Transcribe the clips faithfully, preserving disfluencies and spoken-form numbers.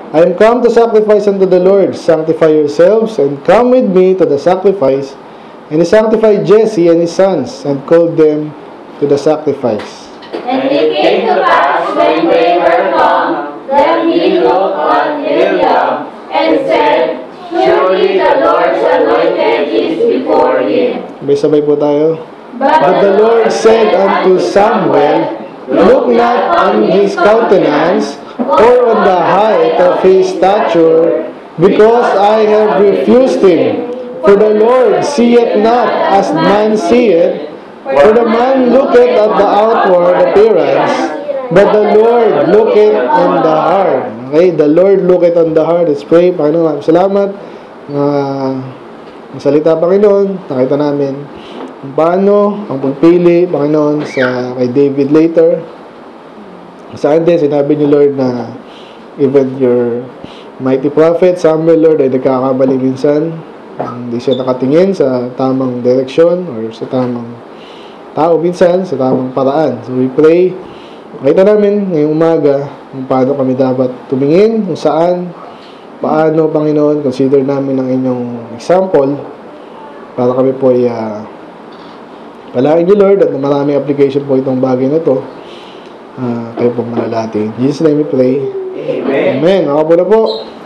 I am come to sacrifice unto the Lord. Sanctify yourselves, and come with me to the sacrifice. And he sanctified Jesse and his sons, and called them to the sacrifice. And it came to pass, when they were come, that he looked on Eliab, and said, Surely the Lord's anointed is before him. Sabay-sabay po tayo. But, But the Lord said unto Samuel, Look not on his countenance, or on the height of his stature, because I have refused him. For the Lord seeth not as man seeth, for the man looketh at the outward appearance, but the Lord looketh on the heart. Okay, the Lord looketh on the heart. Let's pray. Panginoon, salamat. Uh, ang salita, Panginoon, nakita namin kung paano ang pagpili, Panginoon, sa kay David later. Sa akin din, sinabi niyo, Lord, na even your mighty prophet, Samuel, Lord, ay nagkakamali minsan. Hindi siya nakatingin sa tamang direksyon or sa tamang tao minsan, sa tamang paraan. So we pray, makita namin ngayong umaga kung paano kami dapat tumingin, kung saan, paano, Panginoon, consider namin ang inyong example para kami po ay uh, palain niyo, Lord, at maraming application po itong bagay na ito. Uh, kayo pong manalati. In Jesus' name we pray. Amen. Amen. Ako po na po.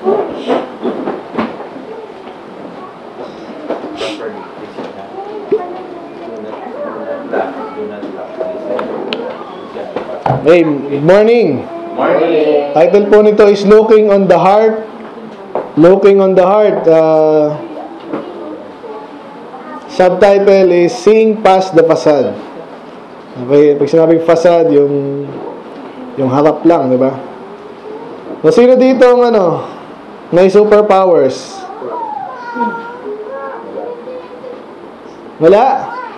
Hey, good morning. Morning. Title po nito is Looking on the Heart. Looking on the Heart. Uh, subtitle is Seeing Past the Facade. Okay, pag sinabing facade, yung yung harap lang, di ba? So, sino dito ang ano, may superpowers? Wala?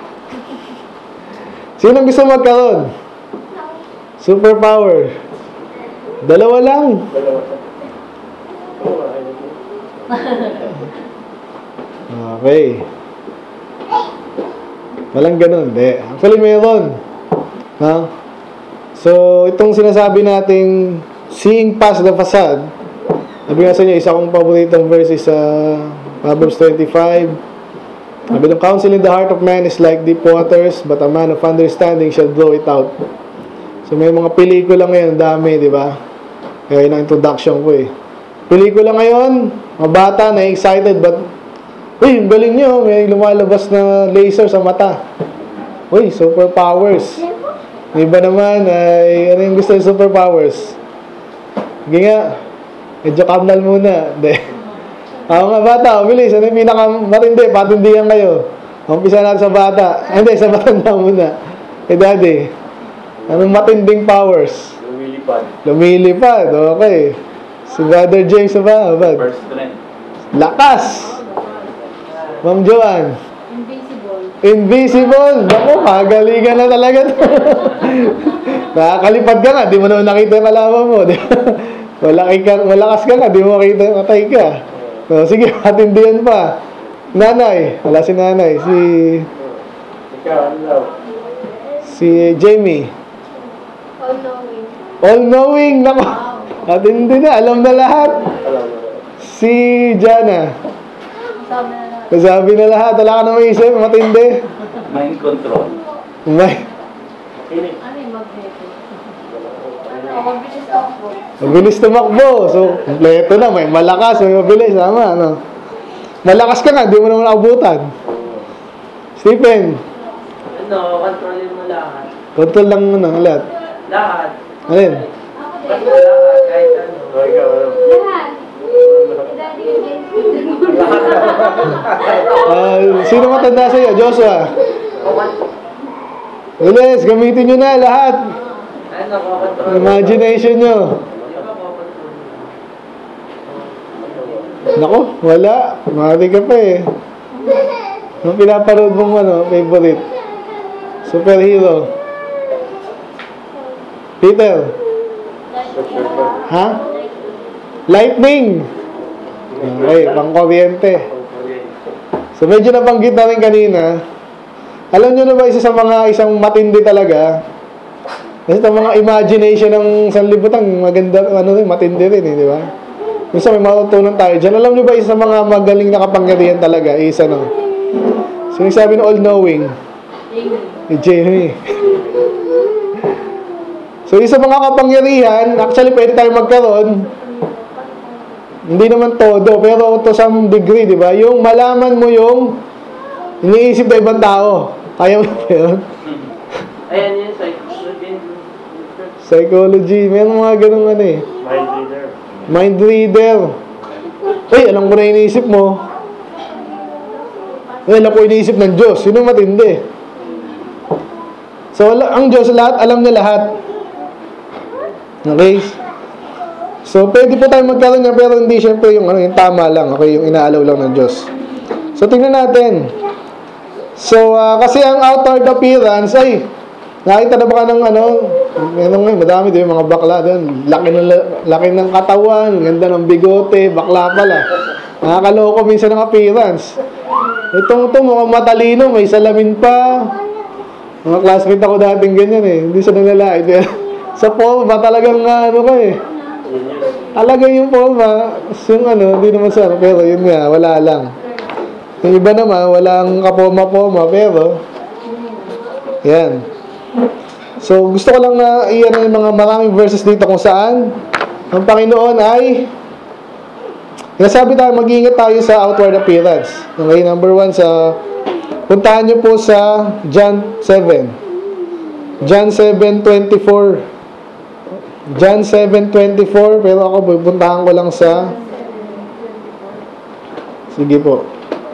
Sino gusto magkaroon? Superpower. Dalawa lang. Okay. Walang ganun. Hindi. Actually, meron. Ha? So, itong sinasabi nating seeing past the facade, sabi nga sa inyo, isa kong paboritong verse sa uh, Proverbs twenty-five. Sabi ng counsel in the heart of man is like deep waters, but a man of understanding shall draw it out. So, may mga pelikula ngayon, dami, di ba? Kaya yun ang introduction ko eh. Pelikula ngayon, mga bata na excited, but, uy, galing nyo, may lumalabas na laser sa mata. Uy, superpowers. May iba naman, ay, ano yung gusto yung superpowers? Sige nga, medyo kamnal muna. Hindi. Ako nga, bata, bilis, ano yung pinakamatindi? Patindihan kayo. Umpisa natin sa bata. Hindi, sa matanda muna. Eh, daddy. Anong matinding powers? Lumilipad. Lumilipad, okay. Si Brother James ba? First strength. Lakas! Ma'am Joanne? Invisible. Invisible! Naku, kagalingan na talaga to. Nakakalipad ka nga, di mo naman nakita yung kalaban mo. Malaki ka, malakas ka nga, di mo makita, matay ka. So, sige, matindihan pa. Nanay, wala si nanay. Si... Ikaw, ano? Si Jamie. All-knowing. All-knowing, nako. Matindi na, alam na lahat. Si Jana. Sabi na lang. Nasabi na lahat, wala ka na maisip, matindi. Mind control. May. Ano yung magneto? Ano, mabilis ako. Mabilis tumakbo. So, kompleto na, may malakas, may mabilis, tama, ano. Malakas ka nga, di mo naman abutan. Stephen. Ano, kontrolin mo lahat. Control lang mo na, lahat. Lahat. Alin? Basta lahat, kahit ano. Ikaw, ano? Lahat. Daddy, Uh, sino matanda sa'yo? Joshua. Bilis, gamitin nyo na lahat. Ano, kontrol. Imagination nyo. Nako, wala. Mati ka pa eh. Anong pinaparood mong ano, favorite? Superhero. Peter. Ha? Lightning. Okay, pang-kuryente. So medyo nabanggit na rin kanina. Alam nyo na ba isa sa mga isang matindi talaga? Kasi itong mga imagination ng sanlibutan, maganda, ano rin, matindi rin eh, di ba? Minsan may matutunan tayo dyan. Alam nyo ba, isa sa mga magaling na kapangyarihan talaga, isa no? Sinasabi ng all-knowing, ni Jamie. So, isa mga kapangyarihan, actually, pwede tayo magkaroon. Hindi naman todo, pero to some degree, di ba? Yung malaman mo yung iniisip na ibang tao. Kaya mo ba yun? Ayan yun, psychology. Psychology. Meron mga ganun ano eh. Mind reader. Mind reader. Ay, alam ko na iniisip mo. Ay, alam ko iniisip ng Diyos. Sino matindi? So, ang Diyos, lahat, alam niya lahat. Okay? So, pwede po tayo magkaroon niya, pero hindi syempre yung, ano, yung tama lang. Okay? Yung inaalaw lang ng Diyos. So, tingnan natin. So, uh, kasi ang outward appearance, ay, nakita na ba ka ng ano, ano nga, madami din mga bakla doon. Laki ng, laki ng katawan, ganda ng bigote, bakla pala. Nakakaloko minsan ng appearance. Itong ito, mukhang matalino, may salamin pa. Mga classmate ako dating ganyan eh. Hindi sa nanlalait. Sa forma, talagang ano ka eh. Talaga yung forma, yung ano, hindi naman sa ano, pero yun nga, wala lang. Yung iba naman, walang kapoma-poma, pero, yan. So, gusto ko lang na iyan yung mga maraming verses dito kung saan ang Panginoon ay nasabi tayo, mag-iingat tayo sa outward appearance. Okay, number one, sa puntahan nyo po sa John seven. John seven twenty-four. John seven twenty-four, pero ako pupuntahan ko lang sa sige po.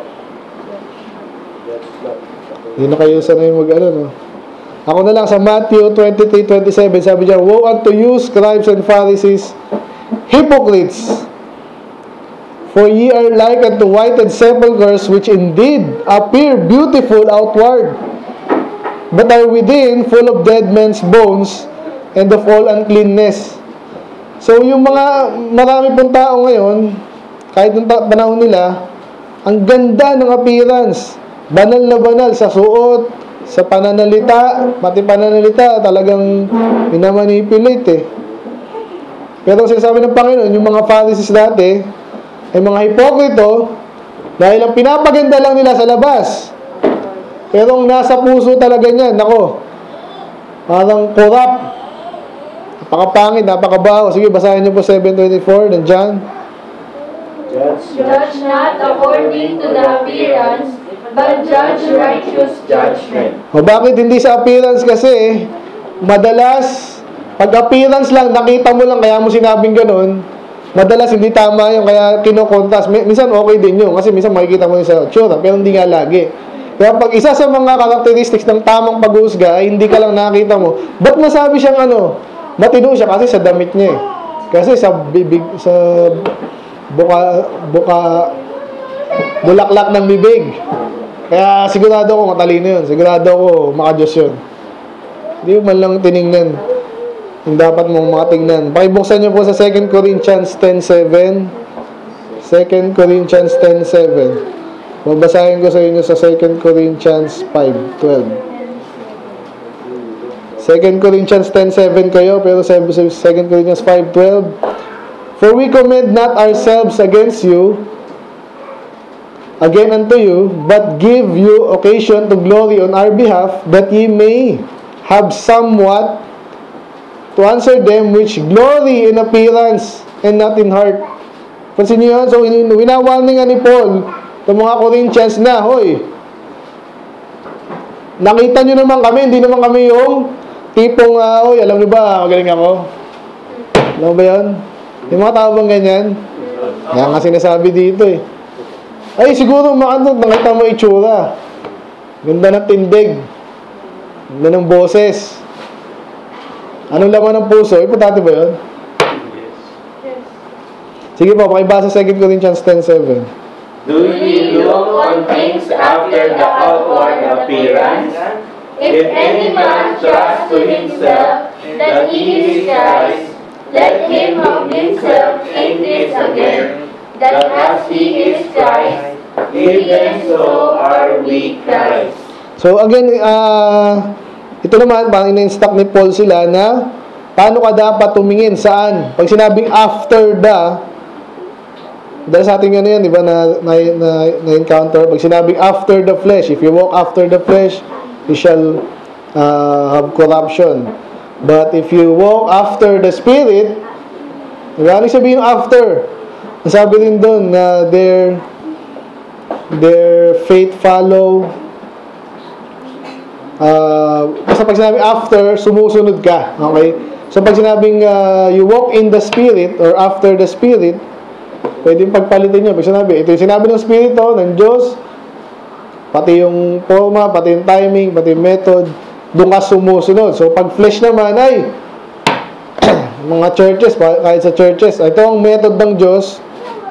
Hindi na kayo sanay mag-ano, no? Ako na lang sa Matthew twenty-three twenty-seven, sabi niya, woe unto you, scribes and Pharisees, hypocrites! For ye are like unto whited sepulchres, which indeed appear beautiful outward, but are within full of dead men's bones, and of all uncleanness. So, yung mga marami pong tao ngayon, kahit yung panahon nila, ang ganda ng appearance. Banal na banal sa suot, sa pananalita, pati pananalita talagang minamanipulate eh. Pero sinasabi ng Panginoon, yung mga Pharisees dati ay mga hipokrito dahil ang pinapaganda lang nila sa labas. Pero ang nasa puso talaga niyan, nako, parang corrupt, napakapangit, napakabaho. Sige, basahin niyo po seven twenty-four ng John. Judge, judge not according to the appearance, but judge righteous judgment. O bakit hindi sa appearance kasi? Madalas, pag appearance lang, nakita mo lang, kaya mo sinabing ganun, madalas hindi tama yung kaya kinokontras. Minsan okay din yun, kasi minsan makikita mo yun sa tsura, pero hindi nga lagi. Kaya pag isa sa mga characteristics ng tamang pag-uusga ay hindi ka lang nakita mo, ba't masabi siyang ano, matino siya kasi sa damit niya eh. Kasi sa bibig, sa buka, buka, bulaklak ng bibig. Kaya sigurado ko matalino yun. Sigurado ko makadiyos yun. Hindi mo man lang tinignan yung dapat mong makatingnan. Pakibuksan nyo po sa Second Corinthians ten seven. Second Corinthians ten seven. Babasahin ko sa inyo sa Second Corinthians five twelve. Second Corinthians ten seven kayo, pero sa Second Corinthians five twelve. For we commend not ourselves against you, again unto you, but give you occasion to glory on our behalf, that ye may have somewhat to answer them which glory in appearance and not in heart. Pansin niyo yan? So, winawarningan ni Paul itong mga Corinthians na, hoy, nakita nyo naman kami, hindi naman kami yung tipong, uh, hoy, alam niyo ba, magaling ako? Alam ba yan? Yung mga tao bang ganyan? Yan nga sinasabi dito eh. Ay, siguro maano, nakita mo itsura. Ganda ng tindig. Ganda ng boses. Anong laman ng puso? Importante ba yun? Yes. Sige po, pakibasa Second Corinthians ten seven. Do ye look on things after the outward appearance? If any man trust to himself that he is Christ, let him of himself think this again, that as he is Christ, even so are we Christ. So again, uh, ito naman, parang ina-instruct ni Paul sila na paano ka dapat tumingin, saan? Pag sinabing after the, Dahil sa ating ano yan, di ba, na, na, na, na-encounter, pag sinabing after the flesh, if you walk after the flesh, you shall uh, have corruption. But if you walk after the Spirit, ano sabihin yung after? Nasabi rin doon na their, their faith follow, uh, basta pag sinabing after, sumusunod ka. Okay? So pag sinabing uh, you walk in the Spirit or after the Spirit, pwedeng pagpalitin nyo. Pag sinabi, ito yung sinabi ng Espiritu, ng Diyos, pati yung forma, pati yung timing, pati yung method, doon ka sumusunod. So, pag flesh naman ay, mga churches, kahit sa churches, ito ang method ng Diyos,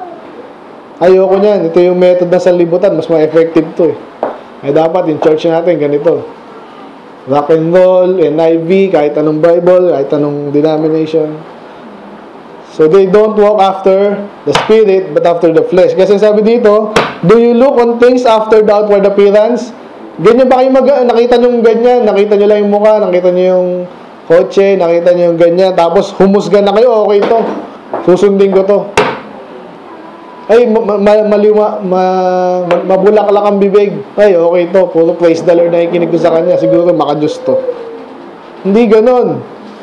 ayoko niyan. Ito yung method ng sanlibutan, mas ma-effective to eh. Ay dapat, yung church natin, ganito. Rock and roll, N I V, kahit anong Bible, kahit anong denomination. So, they don't walk after the Spirit, but after the flesh. Kasi sabi dito, do you look on things after the outward appearance? Ganyan ba kayo mag... Nakita nyo yung ganyan, nakita nyo lang yung mukha, nakita nyo yung kotse, nakita nyo yung ganyan, tapos humusga na kayo, okay to. Susundin ko to. Ay, ma ma maliwa, ma ma mabulaklak ang bibig. Ay, okay to. Puro praise the Lord na ikinig ko sa kanya. Siguro maka-Diyos to. Hindi ganon.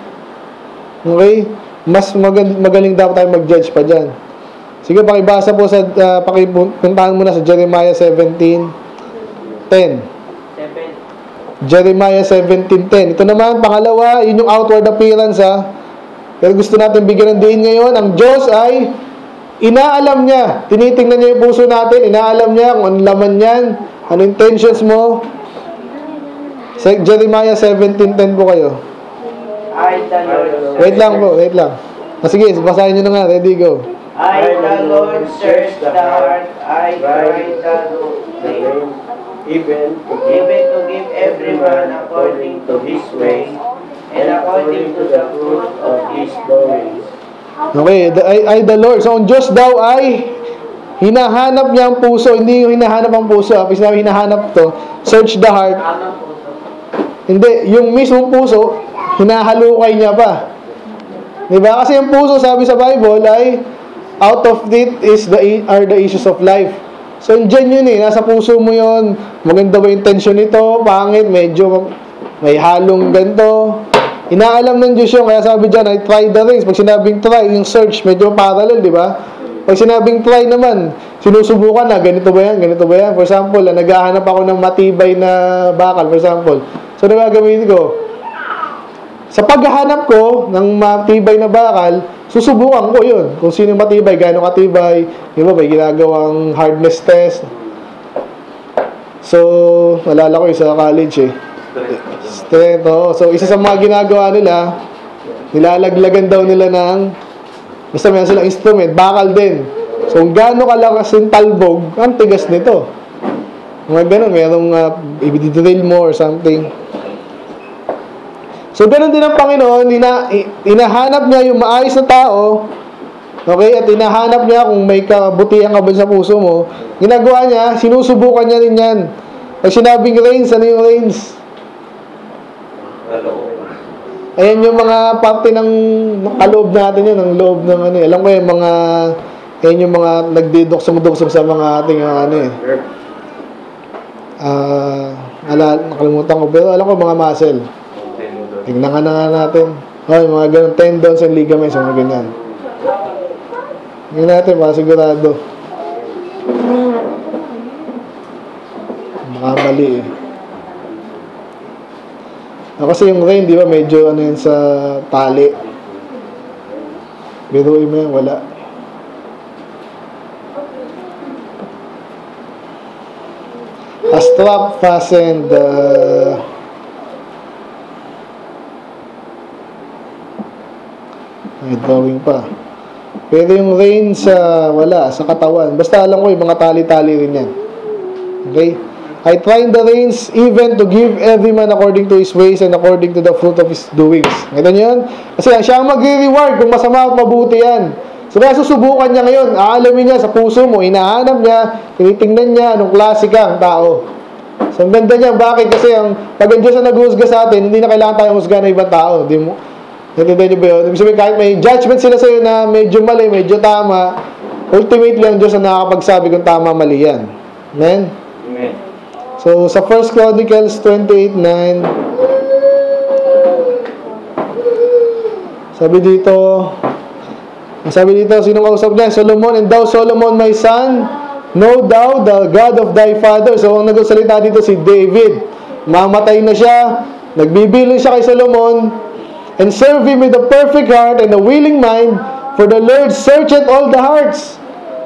Okay? Mas mag magaling dapat tayo mag-judge pa dyan. Sige, pakibasa po sa, uh, pakipuntahan mo na sa Jeremiah seventeen ten. Jeremiah seventeen ten. Ito naman, pangalawa, yun yung outward appearance ha. Pero gusto natin bigyan ng diin ngayon. Ang Diyos ay inaalam niya. Tinitingnan niya yung puso natin. Inaalam niya kung ano laman yan. Ano intentions mo. Sa Jeremiah seventeen ten po kayo. I, the Lord, Wait lang po, wait lang. Ah, sige, basahin nyo na nga. Ready, go. I, the Lord, search the heart. I try the Lord, Even to even to give every man according to his way, and according to the fruit of his doings. Okay, the, I, I the Lord. So, ang Diyos daw ay hinahanap niya ang puso. Hindi yung hinahanap ang puso. Kapag sinabi hinahanap to, search the heart. Hindi, yung mismong puso, hinahalukay niya pa. Diba? Kasi yung puso, sabi sa Bible, ay out of it is the, are the issues of life. So, dyan yun eh. Nasa puso mo yun. Maganda ba yung tension nito? Pangit, medyo may halong ganito. Inaalam ng Diyos yun. Kaya sabi dyan, I try the things. Pag sinabing try, yung search, medyo parallel, di ba? Pag sinabing try naman, sinusubukan na, ganito ba yan? Ganito ba yan? For example, naghahanap ako ng matibay na bakal, for example. So, nagagamitin ko, sa paghahanap ko ng matibay na bakal, susubukan ko yun. Kung sino matibay, gaano katibay. Di ba, may ginagawang hardness test. So, nalala ko yung sa college eh. Strength, oh. So, isa sa mga ginagawa nila, nilalaglagan daw nila ng, basta meron silang instrument, bakal din. So, kung gaano kalakas yung talbog, ang tigas nito. Mga ganun, merong uh, i-drill mo or something. So, ganun din ang Panginoon, ina, inahanap niya yung maayos na tao, okay, at inahanap niya kung may kabutihan ka ba sa puso mo, ginagawa niya, sinusubukan niya rin yan. Pag sinabing rains, ano yung rains? Ayan yung mga parte ng kaloob natin yun, ng loob ng ano, alam ko yung mga, ayan yung mga nagdidoksong-doksong sa mga ating ano eh. Ah, uh, nakalimutan ko, pero alam ko mga muscle. Tingnan nga na nga natin. Ay, mga ganun, tendons and ligaments, mga ganyan. Tingnan natin, para sigurado. Makamali eh. Ah, kasi yung rain, di ba, medyo ano yun sa tali. Biruin mo yan, wala. A strap fastened uh, may drawing pa. Pero yung rain sa wala, sa katawan. Basta alam ko yung mga tali-tali rin yan. Okay? I try the reins even to give every man according to his ways and according to the fruit of his doings. Ngayon yan? Kasi siya ang magre-reward kung masama at mabuti yan. So kaya susubukan niya ngayon, aalamin niya sa puso mo, hinahanap niya, tinitingnan niya anong klase ka ang tao. So ang ganda niya, bakit? Kasi ang pag ang Diyos ang nag-husga sa atin, hindi na kailangan tayong husga ng ibang tao. Hindi mo, natindihan niyo ba yun? Ibig sabihin, kahit may judgment sila sa'yo na medyo mali, medyo tama, ultimately, ang Diyos ang nakakapagsabi kung tama mali yan. Amen? Amen. So, sa First Chronicles twenty-eight nine, sabi dito, sabi dito, sinong kausap niya? Solomon, and thou, Solomon, my son, know thou the God of thy father. So, ang nagsalita dito si David. Mamatay na siya, nagbibilin siya kay Solomon, and serve him with a perfect heart and a willing mind, for the Lord searcheth all the hearts,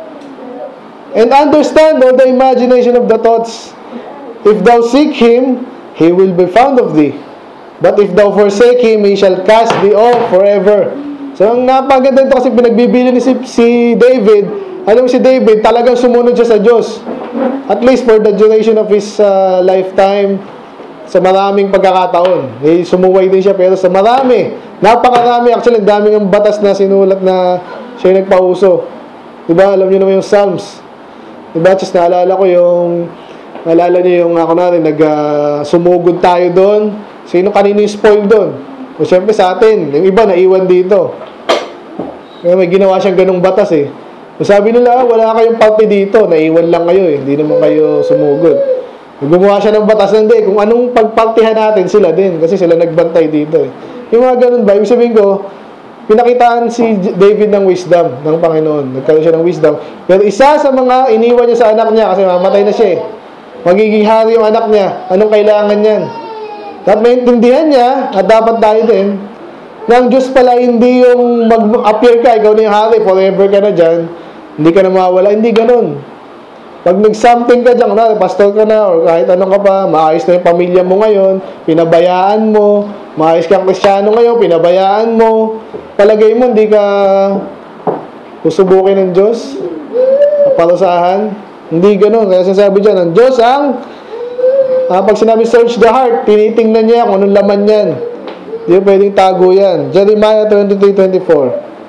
and understand all the imagination of the thoughts. If thou seek him, he will be found of thee. But if thou forsake him, he shall cast thee off forever. So, ang napaganda ito kasi pinagbibili ni si, si David. Alam mo si David, talagang sumunod siya sa Diyos. At least for the duration of his uh, lifetime, sa maraming pagkakataon. Eh, sumuway din siya, pero sa marami, napakarami. Actually, ang daming ang batas na sinulat na siya yung nagpauso. Diba? Alam niyo naman yung Psalms. Diba? Just naalala ko yung, naalala niyo yung, ako na rin, nag, uh, sumugod tayo doon. Sino kanino yung spoil doon? O syempre sa atin, yung iba naiwan dito. Kaya may ginawa siyang ganung batas eh. So sabi nila, wala kayong parte dito, naiwan lang kayo eh, hindi naman kayo sumugod. Gumawa siya ng batas, hindi, kung anong pagpartihan natin, sila din, kasi sila nagbantay dito eh. Yung mga ganun ba, ibig sabihin ko, pinakitaan si David ng wisdom ng Panginoon. Nagkaroon siya ng wisdom. Pero isa sa mga iniwan niya sa anak niya, kasi mamatay na siya eh. Magiging hari yung anak niya, anong kailangan niyan? At maintindihan niya, at dapat tayo din, na ang Diyos pala hindi yung mag-appear ka, ikaw na yung hari, forever ka na dyan, hindi ka na mawala, hindi ganun. Pag nag-something ka dyan, na, pastor ka na, or kahit anong ka pa, maayos na yung pamilya mo ngayon, pinabayaan mo, maayos kang Kristyano ngayon, pinabayaan mo, palagay mo, hindi ka susubukin ng Diyos, paparusahan, hindi ganun. Kaya sinasabi dyan, ang Diyos ang Ah, pag sinabi search the heart, tinitingnan niya kung anong laman yan. Hindi pwedeng tago yan. Jeremiah twenty-three twenty-four.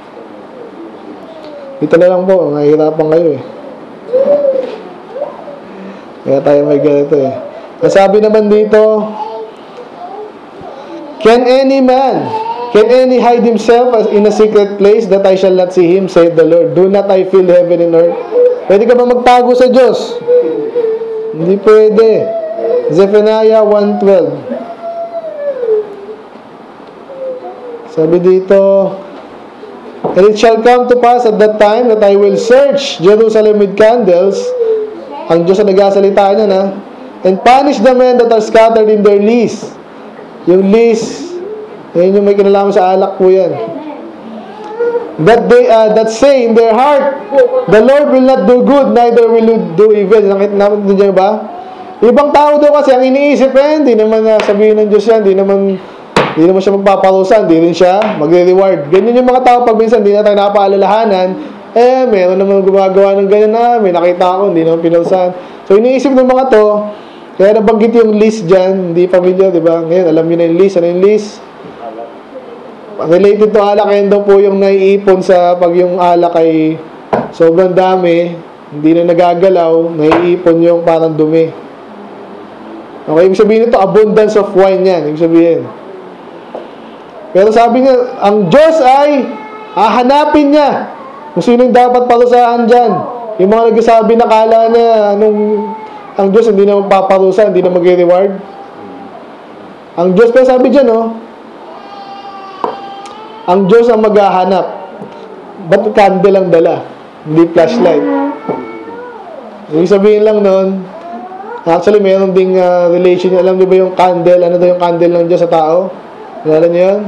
Dito na lang po, mahirapan kayo eh. Kaya tayo may ganito eh. Nasabi naman dito, can any man, can any hide himself in a secret place that I shall not see him, saith the Lord? Do not I fill heaven and earth? Pwede ka ba magtago sa Diyos? Hindi pwede. Zephaniah one twelve. Sabi dito, and it shall come to pass at that time that I will search Jerusalem with candles. Ang Diyos ang nagsasalita niya na, and punish the men that are scattered in their lees. Yung lees, yun yung may kinalaman sa alak po yan. That they uh, that say in their heart, the Lord will not do good, neither will he do evil. Nakita naman din ba? Ibang tao daw kasi ang iniisip eh, hindi naman uh, sabihin ng Diyos yan, hindi naman, hindi naman siya magpaparusa, hindi rin siya magre-reward. Ganyan yung mga tao pag minsan hindi na tayo napaalalahanan, eh, meron naman gumagawa ng ganyan na, may nakita ako, hindi naman pinurusahan. So, iniisip ng mga to, kaya nabanggit yung list dyan, hindi familiar, di ba? Ngayon, alam niyo na yung list, ano yung list? Related to alak, yan daw po yung naiipon sa pag yung alak ay sobrang dami, hindi na nagagalaw, naiipon yung parang dumi. Okay, ibig sabihin nito, abundance of wine yan. Ibig sabihin. Pero sabi niya, ang Diyos ay hahanapin niya kung sino yung dapat parusahan dyan. Yung mga nagsasabi na kala niya, anong, ang Diyos hindi na magpaparusa, hindi na mag-reward. Ang Diyos, pero sabi dyan, no? Ang Diyos ang maghahanap. Ba't candle ang dala? Hindi flashlight. Ibig sabihin lang nun, actually, mayroon ding uh, relation. Alam niyo ba yung candle? Ano daw yung candle ng Diyos sa tao? Nalala niyo yun?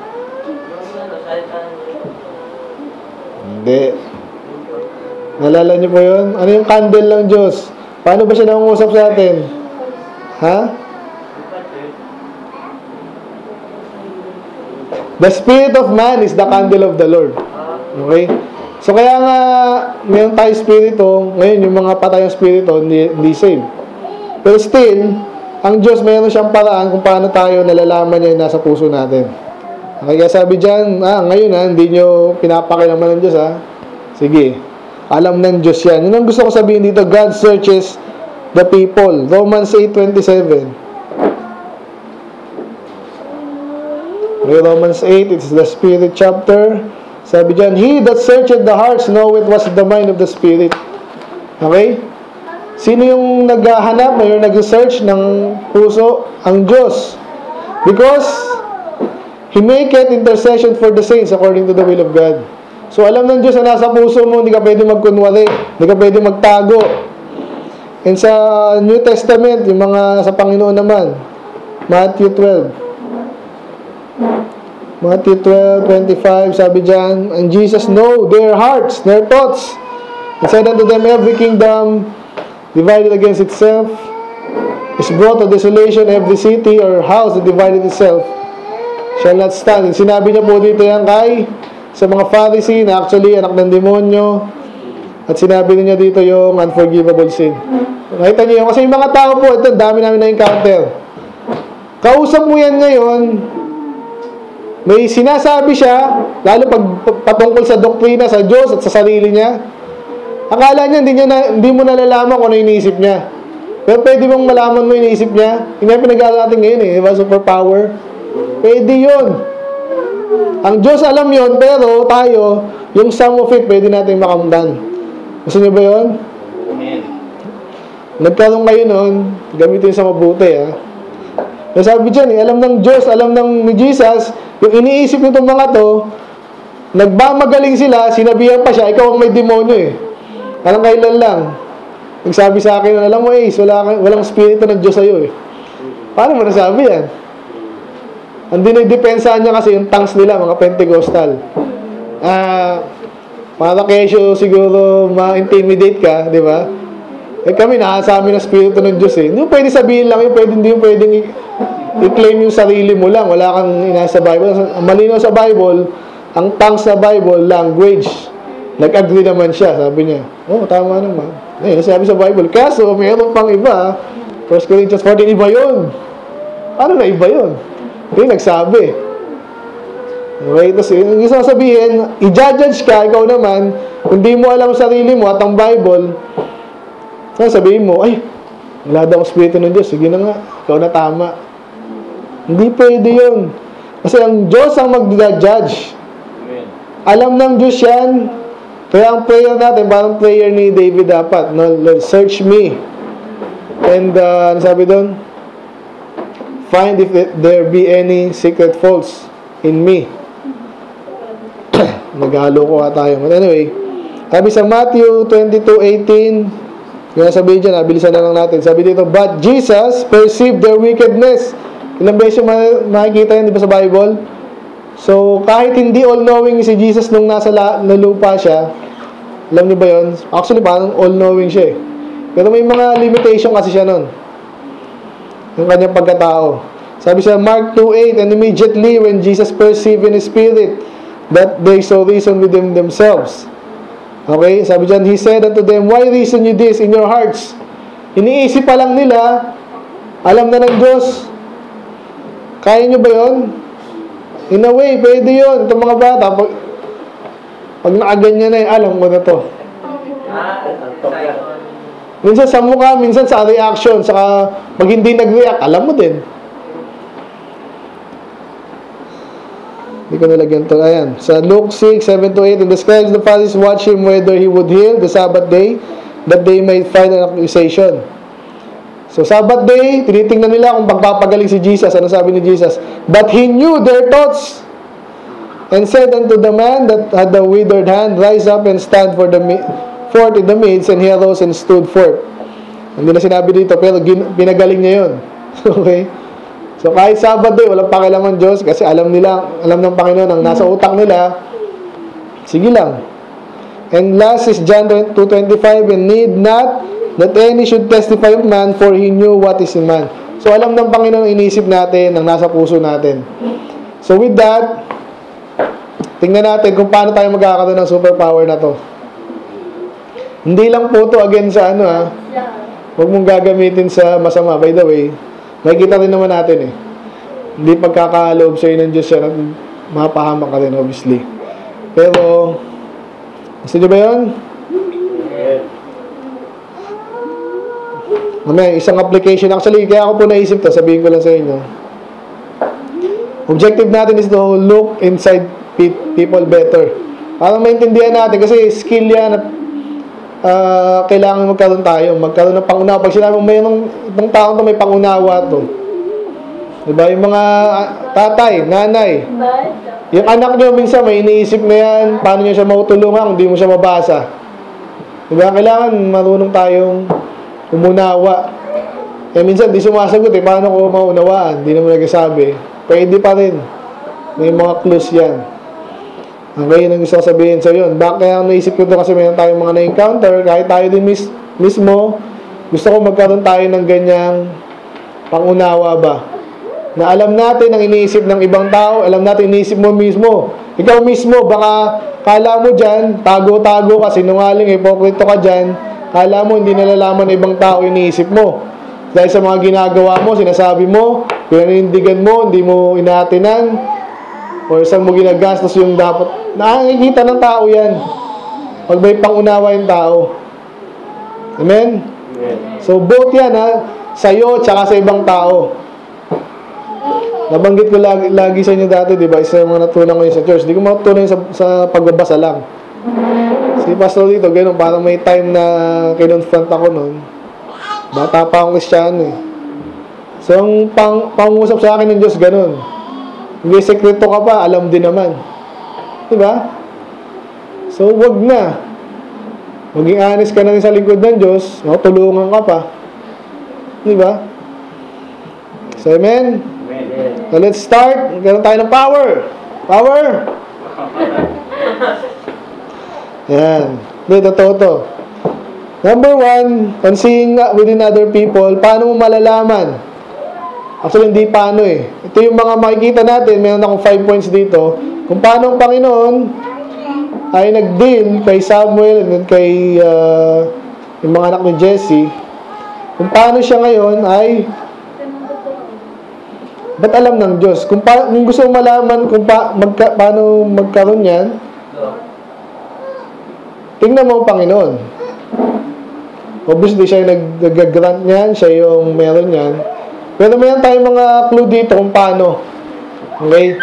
Hindi. Nalala niyo po yun? Ano yung candle ng Diyos? Paano ba siya nangungusap sa atin? Ha? The spirit of man is the candle of the Lord. Okay? So, kaya nga, mayroon tayo spirito. Ngayon, yung mga patayang spirito, hindi, hindi saved. Pero still, ang Diyos mayroon siyang paraan kung paano tayo nalalaman niya yung nasa puso natin. Kaya sabi dyan, ah, ngayon ha, hindi nyo pinapakilaman ng Diyos ha. Sige, alam ng Diyos yan. Yun ang gusto ko sabihin dito, God searches the people. Romans eight twenty-seven. Okay, Romans eight, it's the spirit chapter. Sabi dyan, He that searcheth the hearts knoweth what's the mind of the Spirit. Okay? Sino yung naghahanap, mayroon nag-search ng puso? Ang Diyos. Because He maketh intercession for the saints according to the will of God. So alam ng Diyos na nasa puso mo, hindi ka pwede magkunwari, hindi ka pwede magtago. And sa New Testament, yung mga sa Panginoon naman, Matthew twelve. Matthew twelve, twenty-five, sabi dyan, and Jesus know their hearts, their thoughts. And said unto them, every kingdom divided against itself is brought to desolation. Every city or house that divided itself shall not stand. And sinabi niya po dito yan kay sa mga Pharisee na actually anak ng demonyo. At sinabi niya dito yung unforgivable sin. Nakita niyo yun? Kasi yung mga tao po, ito, dami namin na-encounter. Kausap mo yan ngayon, may sinasabi siya, lalo pag patungkol sa doktrina, sa Diyos at sa sarili niya. Akala niya, hindi, niya na, hindi mo nalalaman kung ano iniisip niya. Pero pwede mong malaman mo iniisip niya. Hindi yung pinag-aaral natin ngayon eh, diba? Superpower. Pwede yun. Ang Diyos alam yun, pero tayo, yung sum of it, pwede natin makamdan. Gusto niyo ba yun? Amen. Nagkaroon kayo nun, gamitin sa mabuti ha. Nasabi dyan eh, alam ng Diyos, alam ng ni Jesus, yung iniisip nitong mga to, nagmamagaling sila, sinabihan pa siya, ikaw ang may demonyo eh. Alam kailan lang. Nagsabi sa akin, alam mo eh, wala, walang spirito ng Diyos sa'yo eh. Paano mo nasabi yan? Ang dinidepensaan niya kasi yung tongues nila, mga Pentecostal. Ah, uh, para kesyo siguro ma-intimidate ka, di ba? Eh kami, nakasami ng spirito ng Diyos eh. Hindi mo pwede sabihin lang yun, pwede, hindi mo pwedeng i-claim yung sarili mo lang. Wala kang inasa Bible. Ang malinaw sa Bible, ang tongues sa Bible, language. Nag-agree naman siya, sabi niya. Oh, tama naman. Eh, sabi sa Bible. Kaso, mayroon pang iba. First Corinthians fourteen, iba yun. Ano na iba yun? Yung nagsabi. Okay, tapos yung isang sabihin, i-judge ka, ikaw naman, kung di mo alam sarili mo at ang Bible, so sabihin mo, ay, wala daw ang spirito ng Diyos, sige na nga, ikaw na tama. Hindi pwede yun. Kasi ang Diyos ang mag-judge. Alam ng Diyos yan. Kaya ang prayer natin, parang prayer ni David dapat, no? Lord, search me. And, uh, ano sabi doon? Find if there be any secret faults in me. Naghalo ko nga tayo. But anyway, sabi sa Matthew twenty-two eighteen, yung sabihin dyan, nabilisan na lang natin. Sabi dito, but Jesus perceived their wickedness. Ilang beses yung makikita yan, di ba sa Bible? So, kahit hindi all-knowing si Jesus nung nasa la, na lupa siya, alam niyo ba yun? Actually, parang all-knowing siya eh. Pero may mga limitation kasi siya nun. Yung kanyang pagkatao. Sabi sa Mark two eight, and immediately when Jesus perceived in his spirit that they so reason within themselves. Okay, sabi dyan, he said unto them, why reason you this in your hearts? Iniisip pa lang nila, alam na ng Diyos. Kaya nyo ba yun? In a way, pwede yun. Itong mga bata, pag, pag nakaganyan na yun, alam ko na to. Minsan sa mukha, minsan sa reaction, saka pag hindi nag-react, alam mo din. Hindi ko nalagyan ito. Ayan. Sa Luke six, seven to eight, and the scribes and the Pharisees watched him whether he would heal the Sabbath day, that they might find an accusation. So, Sabbath day, tinitingnan nila kung pagpapagaling si Jesus. Ano sabi ni Jesus? But he knew their thoughts, and said unto the man that had the withered hand, rise up and stand for the forth in the midst, and he arose and stood forth. Hindi na sinabi dito, pero pinagaling niya yun. Okay? So, kahit Sabbath day, walang pakialaman Diyos, kasi alam nila, alam ng Panginoon, ang nasa utak nila, sige lang. And last is John two twenty-five, and need not that any should testify of man, for he knew what is in man. So, alam ng Panginoon ang inisip natin, ang nasa puso natin. So, with that, tingnan natin kung paano tayo magkakaroon ng superpower na to. Hindi lang po to again sa ano ha. Huwag mong gagamitin sa masama. By the way, nakikita rin naman natin eh. Hindi pagkakaloob sa'yo ng Diyos yan, mapahamak ka rin obviously. Pero, gusto nyo ba yun? Mamaya, isang application. Actually, kaya ako po naisip to, sabihin ko lang sa inyo. Objective natin is to look inside people better. Para maintindihan natin, kasi skill yan at uh, kailangan magkaroon tayo. Magkaroon ng pangunawa. Pag sinabi mo, mayroong itong taon to may pangunawa to. Diba? Yung mga tatay, nanay, yung anak nyo minsan may iniisip na yan, paano nyo siya matutulungan kung di mo siya mabasa. Diba? Kailangan marunong tayong umunawa. Eh minsan di sumasagot eh, paano ko maunawaan? Di naman nagsasabi. Pwede pa rin. May mga clues yan. Okay, yun ang gusto ko sabihin. So yun, bakit kaya naisip ko ito kasi mayroon tayong mga na-encounter, kahit tayo din mis mismo, gusto ko magkaroon tayo ng ganyang pangunawa ba? Na alam natin ang iniisip ng ibang tao, alam natin iniisip mo mismo. Ikaw mismo, baka kala mo dyan, tago-tago ka, sinungaling, hipokrito ka dyan, kala mo hindi nalalaman ng ibang tao iniisip mo. Dahil sa mga ginagawa mo, sinasabi mo, pinanindigan mo, hindi mo inaatinan, o saan mo ginagastos yung dapat. Nakikita ng tao yan. Pag may pangunawa yung tao. Amen? So, both yan ha, sa'yo, tsaka sa ibang tao. Nabanggit ko lagi, lagi sa inyo dati, di ba? Isa yung mga natunan ko yun sa church. Di ko matutunan sa, sa pagbabasa lang. Si pastor dito, ganun, parang may time na kinonfront ako nun. Bata pa akong Kristyano eh. So, ang pang, pangusap sa akin ng Diyos, ganun. Hindi sekreto ka pa, alam din naman. Di ba? So, wag na. Maging honest ka na rin sa lingkod ng Diyos, matulungan ka pa. Di ba? So, amen? So, let's start. Magkaroon tayo ng power. Power! Yan. Hindi, totoo to. Number one, on seeing within other people, paano mo malalaman? Actually, hindi paano eh. Ito yung mga makikita natin, meron akong five points dito. Kung paano ang Panginoon ay nag-deal kay Samuel and kay uh, yung mga anak ni Jesse. Kung paano siya ngayon ay ba't alam ng Diyos? Kung, pa, kung gusto mo malaman kung pa, magka, paano magkaroon yan, tingnan mo ang Panginoon. Obviously, siya yung nag-grant niyan, siya yung meron yan. Pero mayroon tayong mga clue dito kung paano. Okay?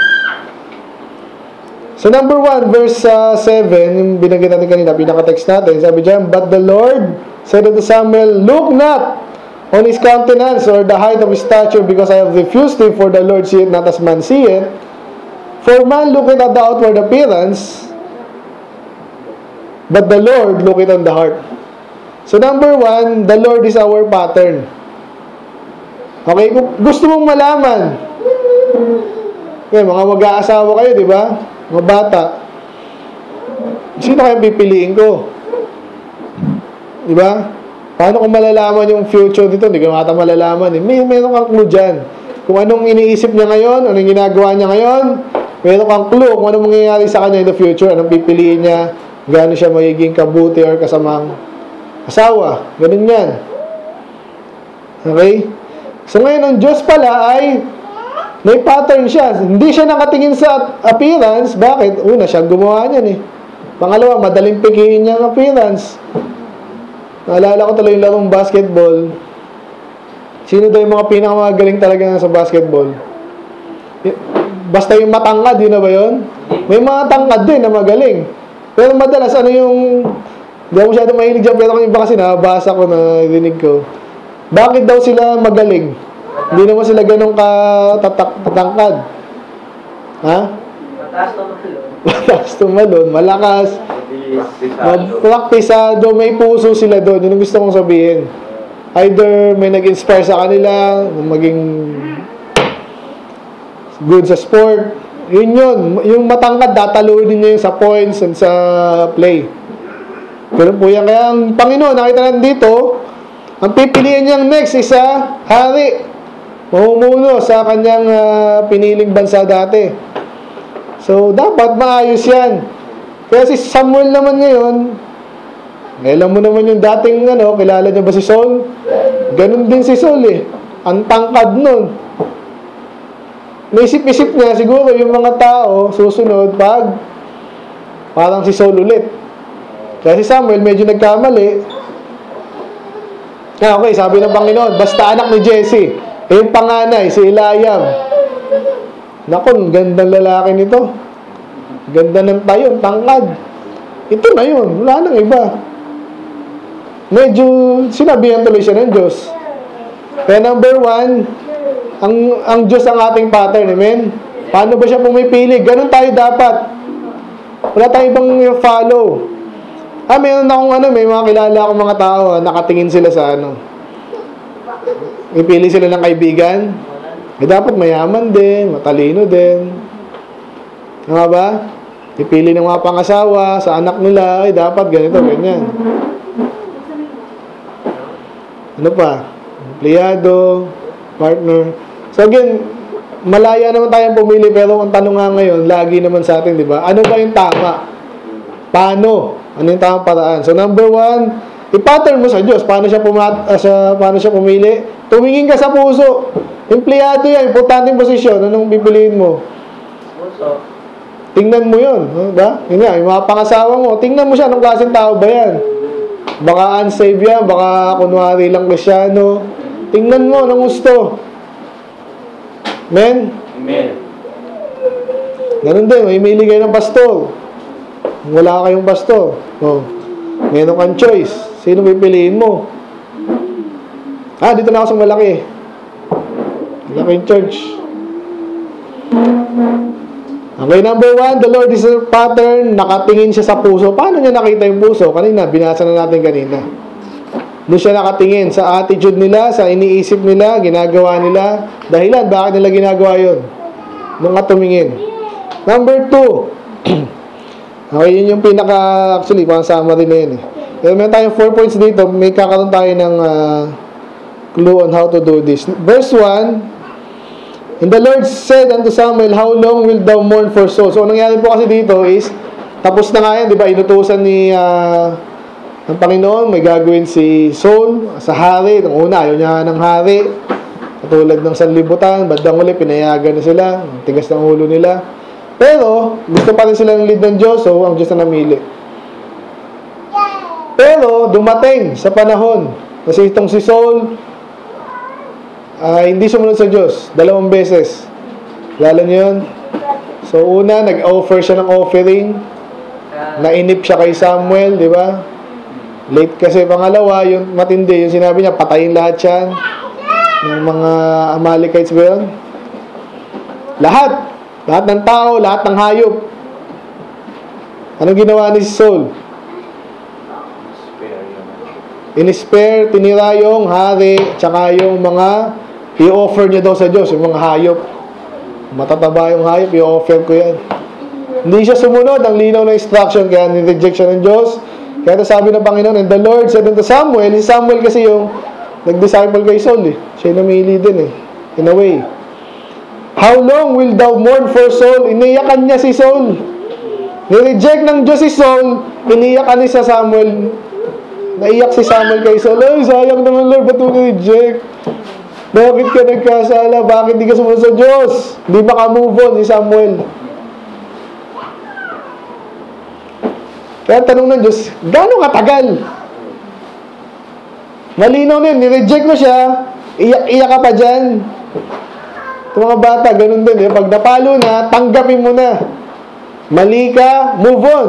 So, number one, verse uh, seven, yung binanggit natin kanina, pinaka-text natin, sabi dyan, "But the Lord said unto Samuel, Look not on his countenance or the height of his stature, because I have refused him, for the Lord seeth not as man seeth. For man looketh at the outward appearance, but the Lord looketh on the heart." So number one, the Lord is our pattern. Okay, kung gusto mong malaman, okay, mga mag-aasawa kayo, di ba? Mga bata, sino kayo pipiliin ko? Di ba? Paano kung malalaman yung future dito? Hindi ko mata malalaman. Eh. May meron kang clue dyan. Kung anong iniisip niya ngayon, anong ginagawa niya ngayon, meron kang clue kung anong mangyayari sa kanya in the future, anong pipiliin niya, gaano siya magiging kabuti or kasamang asawa. Ganun yan. Okay? So ngayon, ang Diyos pala ay may pattern siya. Hindi siya nakatingin sa appearance. Bakit? Una, siya gumawa niyan eh. Pangalawa, madaling pikihin niya ang appearance. Naalala ko talaga yung larong basketball. Sino daw yung mga pinakamagaling talaga sa basketball? Basta yung matangkad, yun na ba yun? May mga tangkad din na magaling. Pero madalas, ano yung... Hindi ako masyadong mahilig dyan, pero kung iba kasi nabasa ko, na dinig ko. Bakit daw sila magaling? Hindi naman sila ganun katatangkad. Ha? Mataas na malon. Mataas na malon, malakas. Praktisado, may puso sila doon. Yun ang gusto kong sabihin. Either may nag-inspire sa kanila, maging good sa sport. Yun yun. Yung matangkad, datalunin niya yung sa points and sa play. Pero po yan. Kaya ang Panginoon, nakita natin dito, ang pipiliin niyang next is sa hari. Mamumuno sa kanyang uh, piniling bansa dati. So, dapat maayos yan. Kaya si Samuel naman ngayon, alam mo naman yung dating, ano, kilala niyo ba si Saul? Ganun din si Saul eh. Ang tangkad nun. Naisip-isip niya, siguro yung mga tao, susunod pag parang si Saul ulit. Kaya si Samuel medyo nagkamali. Ah, okay, sabi ng Panginoon, basta anak ni Jesse. Eh, yung panganay, si Eliab. Naku, gandang lalaki nito. Ganda ng tayo, tangkad. Ito na yun, wala nang iba. Medyo sinabihan tuloy siya ng Diyos. Kaya number one, ang, ang Diyos ang ating pattern, amen? Paano ba siya pumipili? Ganun tayo dapat. Wala tayong ibang follow. Ah, meron akong ano, may mga kilala akong mga tao, nakatingin sila sa ano. Ipili sila ng kaibigan. Eh, dapat mayaman din, matalino din. Tama ba? Ipili ng mga pangasawa sa anak nila, ay dapat ganito, ganyan. Ano pa? Empleyado, partner. So again, malaya naman tayong pumili, pero ang tanong nga ngayon, lagi naman sa atin, di ba? Ano ba yung tama? Paano? Ano yung tamang paraan? So number one, i-pattern mo sa Diyos. Paano siya, pumat uh, sa, paano siya pumili? Tumingin ka sa puso. Empleyado yan, importanteng posisyon. Anong pipiliin mo? Puso. Tingnan mo yun. Diba? Yun nga, yung mga pangasawa mo, tingnan mo siya, anong klaseng tao ba yan? Baka unsaved yan, baka kunwari lang Krisyano. Tingnan mo, anong gusto? Amen? Amen. Ganun din, may mili kayo ng pastor. Wala kayong pastor. Oh. Meron kang choice. Sino pipiliin mo? Ah, dito na ako sa malaki. Malaking church. Okay, number one, the Lord is a pattern. Nakatingin siya sa puso. Paano niya nakita yung puso? Kanina, binasa na natin kanina. Doon siya nakatingin sa attitude nila, sa iniisip nila, ginagawa nila. Dahilan, bakit nila ginagawa yun? Nung nga tumingin. Number two, okay, yun yung pinaka, actually, parang summary na yun eh. Pero meron tayong four points dito. May kakaroon tayo ng uh, clue on how to do this. Verse one, and the Lord said unto Samuel, how long wilt thou mourn for Saul? So, ang nangyari po kasi dito is, tapos na nga yan, di ba, inutusan ni uh, ng Panginoon, may gagawin si Saul sa hari. Nung una, ayaw niya ng hari. Katulad ng sanlibutan, bandang uli, pinayagan na sila. Tigas ng ulo nila. Pero, gusto pa rin sila ng lead ng Diyos, so ang Diyos na namili. Pero, dumating sa panahon, kasi itong si Saul, uh, hindi sumunod sa Diyos. Dalawang beses. Lalo niyo yun? So, una, nag-offer siya ng offering. Nainip siya kay Samuel, di ba? Late kasi. Pangalawa, yung matindi, yung sinabi niya, patayin lahat yan. Ng mga Amalekites ba yun? Lahat. Lahat ng tao, lahat ng hayop. Anong ginawa ni Saul? In-spare, tinira yung hari, tsaka yung mga i-offer niya daw sa Diyos, yung mga hayop. Matataba yung hayop, i-offer ko yan. Hindi siya sumunod, ang linaw na instruction, kaya ni-reject siya ng Diyos. Kaya sabi ng Panginoon, and the Lord said unto Samuel, si Samuel kasi yung nag-disciple kay Saul eh. Siya yung namili din eh, in a way. How long will thou mourn for Saul? Iniyakan niya si Saul. Ni-reject ng Diyos si Saul, iniyakan niya sa Samuel. Naiyak si Samuel kay Saul. Ay, sayang naman Lord, ba't mo ni-reject? Bakit ka nagkasala? Bakit di ka sumunod sa Diyos? Di maka-move on si Samuel. Kaya tanong ng Diyos, gano'ng katagal? Malinaw na yun, ni-reject mo siya, iyak-iyak ka pa dyan. Itong mga bata, ganun din. Eh. Pag napalo na, tanggapin mo na. Mali ka, move on.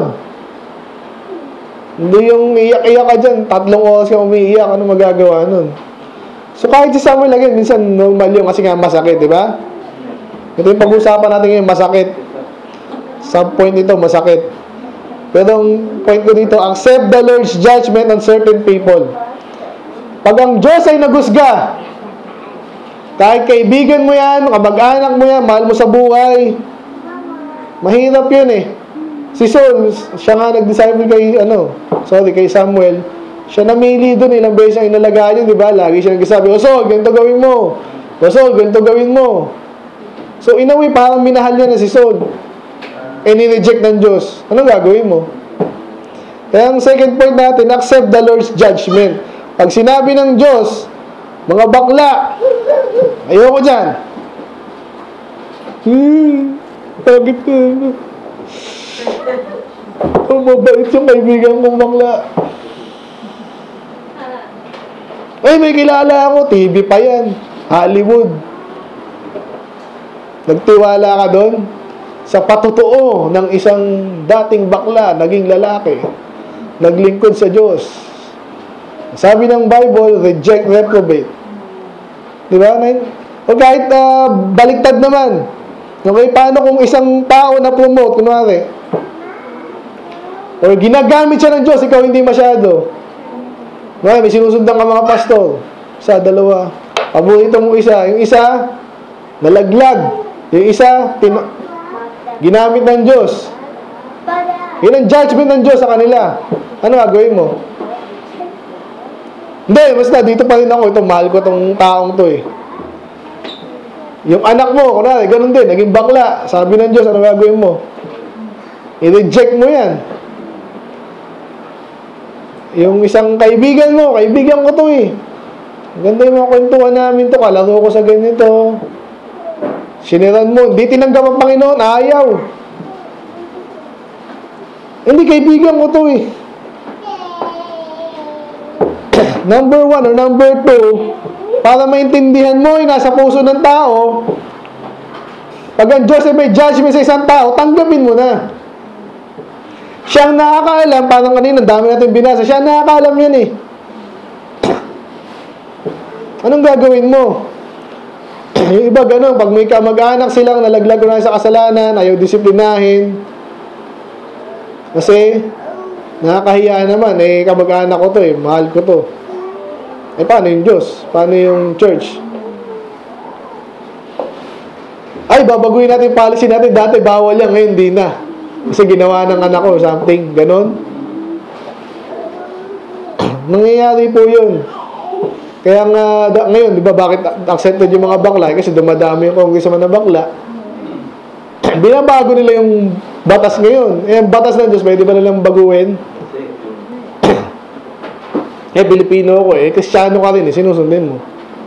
Hindi yung iyak-iyak ka dyan, tatlong oras ka umiiyak, ano magagawa nun? So kahit si Samuel again, minsan normal yung kasi nga masakit, di ba? Ito yung pag-usapan natin ngayon, masakit. Sa point nito, masakit. Pero ang point ko dito, accept the Lord's judgment on certain people. Pag ang Diyos ay nagusga, kahit kaibigan mo yan, kamag-anak mo yan, mahal mo sa buhay, mahirap yun eh. Si Saul, siya nga nag-disciple kay, ano, sorry, kay Samuel, siya namili doon, ilang beses ang inalagaan yun, di ba? Lagi siya nagsasabi, o Saul, ganito gawin mo. O Saul, ganito gawin mo. So, in a way, parang minahal niya na si Saul. Eh, ni-reject ng Diyos. Anong gagawin mo? Kaya ang second point natin, accept the Lord's judgment. Pag sinabi ng Diyos, mga bakla, ayoko dyan. Hmm, bakit ka? Oh, mabait yung kaibigan kong bakla. Ay, may kilala ako, T V pa yan, Hollywood. Nagtiwala ka doon? sa patutuo ng isang dating bakla, naging lalaki, naglingkod sa Diyos. Sabi ng Bible, reject, reprobate. Di ba? O kahit uh, baliktad naman. Okay, paano kung isang tao na promote, kunwari, o ginagamit siya ng Diyos, ikaw hindi masyado. Okay, may sinusundan ka mga pastor. Isa, dalawa. Paborito mo isa. Yung isa, nalaglag. Yung isa, tin- ginamit ng Diyos. Yun ang judgment ng Diyos sa kanila. Ano gagawin mo? Hindi, basta dito pa rin ako. Ito, mahal ko itong taong to eh. Yung anak mo, kunwari, ganun din, naging bakla. Sabi ng Diyos, ano gagawin mo? I-reject mo yan. Yung isang kaibigan mo, kaibigan ko to eh. Ganda yung mga kwentuhan namin to, kalaro ko sa ganito. Siniran mo, hindi tinanggap ang Panginoon, ayaw. Hindi, kaibigan ko to eh. Number one or number two, para maintindihan mo yung nasa puso ng tao, pag ang Diyos ay may judgment sa isang tao, tanggapin mo na. Siyang nakakaalam, parang kanina, dami natin binasa, siya nakakaalam yan eh. Anong gagawin mo? Yung iba ganun, pag may kamag-anak silang nalaglag na sa kasalanan, ayaw disiplinahin. Kasi, nakakahiya naman, eh, kamag-anak ko to eh, mahal ko to. Eh, paano yung Diyos? Paano yung church? Ay, babaguhin natin yung policy natin. Dati bawal yan, ngayon di na. Kasi ginawa ng anak ko, something, ganon. Nangyayari po yun. Kaya nga, da, ngayon, di ba, bakit accepted yung mga bakla? Kasi dumadami yung congressman na bakla. Binabago nila yung batas ngayon. Eh, batas ng Diyos, pwede ba nilang baguhin? Eh, Pilipino ako eh. Kristyano ka rin eh. Sinusundin mo.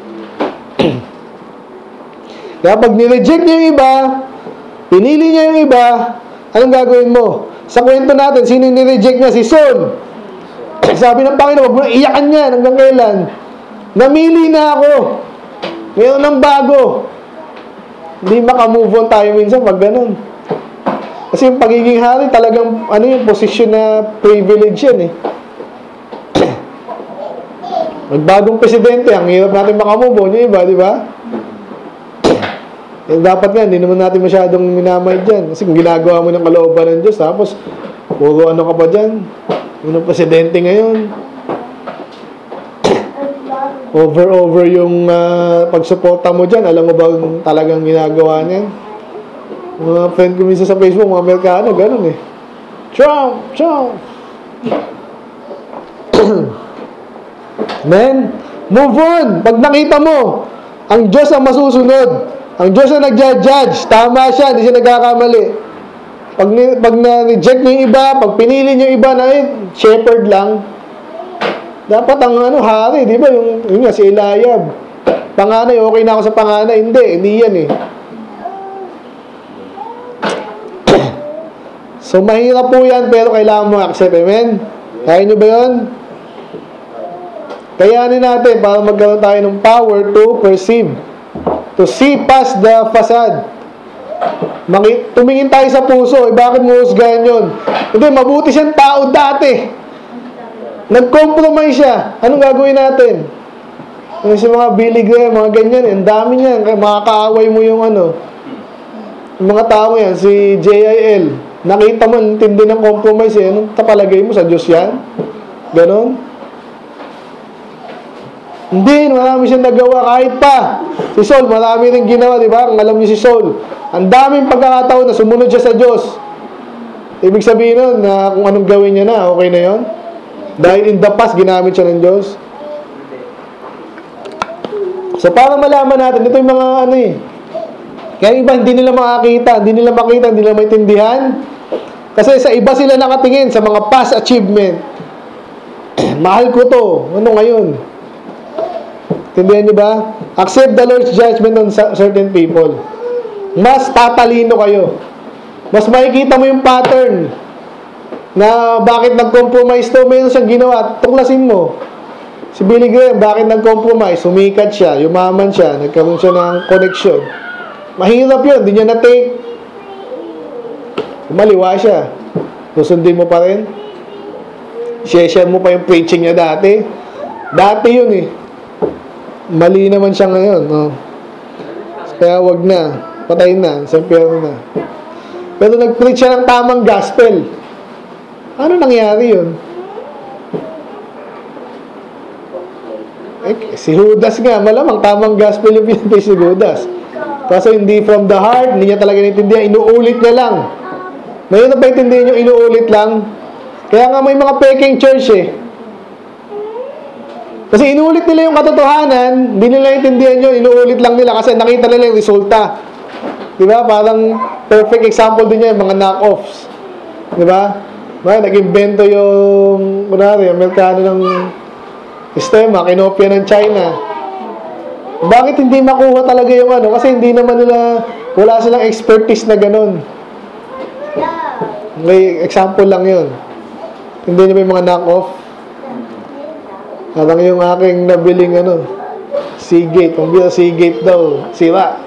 Kaya pag nireject niya yung iba, pinili niya yung iba, anong gagawin mo? Sa kwento natin, sino yung nireject niya? Si Saul. Sabi ng Panginoon, huwag mo iyakan niya hanggang kailan. Namili na ako. Ngayon ng bago. Hindi makamove on tayo minsan pag ganun. Kasi yung pagiging hari, talagang ano yung posisyon na privilege yan eh. Magbagong presidente, ang hirap natin makamove on yung iba, di ba? Eh, dapat nga, hindi naman natin masyadong minamay dyan. Kasi kung ginagawa mo ng kalooban ng Diyos, tapos puro ano ka pa dyan? Unang presidente ngayon. Over-over yung uh, pagsuporta mo dyan. Alam mo ba talagang ginagawa niyan? Mga friend ko minsan sa Facebook, mga Amerikano, ganun eh. Trump! Trump! Men, move on! Pag nakita mo, ang Diyos ang masusunod. Ang Diyos ang nagja-judge. Tama siya, hindi siya nagkakamali. Pag, pag na-reject niyo yung iba, pag pinili niyo yung iba na eh, shepherd lang, dapat ang ano, hari, di ba? Yung, yung nga, si Eliab. Panganay, okay na ako sa panganay. Hindi, hindi yan eh. So, mahirap po yan, pero kailangan mo accept. Amen? Kaya nyo ba yun? Kayanin natin para magkaroon tayo ng power to perceive. To see past the facade. Maki- tumingin tayo sa puso. Eh, bakit mo husgahan yun? Hindi, mabuti siyang tao dati. Nag-compromise siya. Anong gagawin natin? Yung sa mga Billy Graham, mga ganyan, ang dami niyan. Makakaaway mo yung ano. Yung mga tao yan, si J I L. Nakita mo, tindi ng compromise eh. Anong tapalagay mo sa Diyos yan? Ganon? Hindi, marami siyang nagawa kahit pa. Si Saul, marami rin ginawa, di ba? Ang alam niyo si Saul. Ang daming pagkakataon na sumunod siya sa Diyos. Ibig sabihin nun na kung anong gawin niya na, okay na yon. Dahil in the past, ginamit siya ng Diyos. So, para malaman natin, ito yung mga ano eh. Kaya iba, hindi nila makakita, hindi nila makita, hindi nila maintindihan. Kasi sa iba sila nakatingin, sa mga past achievement. Mahal ko to. Ano ngayon? Tindihan niyo ba? Accept the Lord's judgment on certain people. Mas tatalino kayo. Mas makikita mo yung pattern na bakit nag-compromise to, mayroon siyang ginawa, tuklasin mo. Si Billy Graham, bakit nag-compromise? Sumikat siya, yumaman siya, nagkaroon siya ng connection. Mahirap yun, hindi niya na-take. Maliwa siya. Susundin mo pa rin. Share mo pa yung preaching niya dati. Dati yun eh. Mali naman siya ngayon. No? Kaya wag na. Patayin na. Sampiyano na. Pero nag-preach siya ng tamang gospel. Ano nangyari yun? Eh, si Judas nga, malamang tamang gospel yung pinag-preach si Judas. Kaso hindi from the heart, hindi niya talaga naintindihan. Inuulit niya lang. Ngayon na ba intindihan yung inuulit lang? Kaya nga may mga peking church eh. Kasi inuulit nila yung katotohanan, hindi nila intindihan yun, inuulit lang nila kasi nakita nila yung resulta. Diba? Parang perfect example din yan, mga knock-offs. Diba? Diba? Nag-invento yung, kunwari, Amerikano ng sistema, kinopya ng China. Bakit hindi makuha talaga yung ano? Kasi hindi naman nila, wala silang expertise na ganun. May example lang yun. Hindi niyo ba yung mga knock-off? Parang yung aking nabiling ano, Seagate. Kung bila Seagate daw, sira.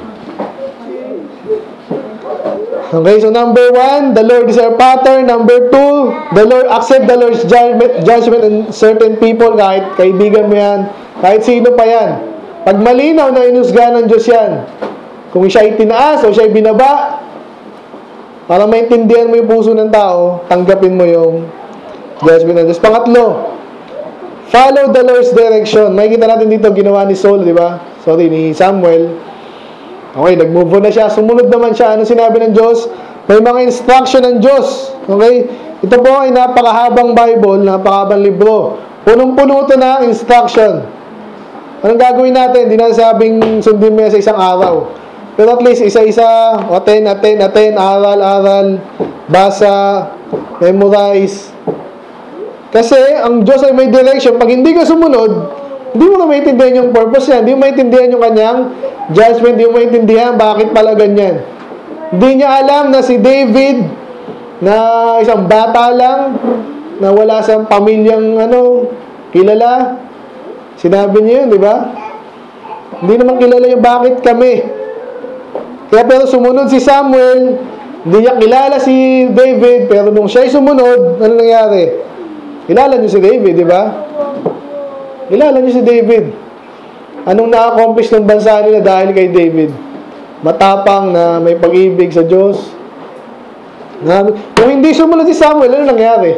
Okay, so number one, the Lord is our pattern. Number two, the Lord, accept the Lord's judgment, judgment in certain people. Kahit kaibigan mo yan, kahit sino pa yan. Pag malinaw na inusgahan ng Diyos yan, kung siya ay tinaas o siya ay binaba, para maintindihan mo yung puso ng tao, tanggapin mo yung judgment ng Diyos. Pangatlo, follow the Lord's direction. Makikita natin dito, ginawa ni Saul, di ba? Sorry, ni Samuel. Okay, nag-move on na siya. Sumunod naman siya. Ano sinabi ng Diyos? May mga instruction ng Diyos. Okay? Ito po ay napakahabang Bible, napakahabang libro. Punong-puno ito na instruction. Anong gagawin natin? Hindi na sabing sundin mo sa isang araw. Pero at least isa-isa, attend, attend, attend, aral, aral, basa, memorize. Kasi ang Diyos ay may direction. Pag hindi ka sumunod, hindi mo na maintindihan yung purpose niya. Hindi mo maintindihan yung kanyang judgment. Hindi mo maintindihan bakit pala ganyan. Hindi niya alam na si David, na isang bata lang, na wala sa pamilyang ano, kilala. Sinabi niya yun, di ba? Hindi naman kilala yung bakit kami. Kaya pero sumunod si Samuel, hindi niya kilala si David, pero nung siya'y sumunod, ano nangyari? Kilala niyo si David, di ba? Kilala niyo si David. Anong na-accomplish ng bansa nila dahil kay David? Matapang na may pag-ibig sa Diyos. Na, kung hindi sumunod si Samuel, ano nangyari?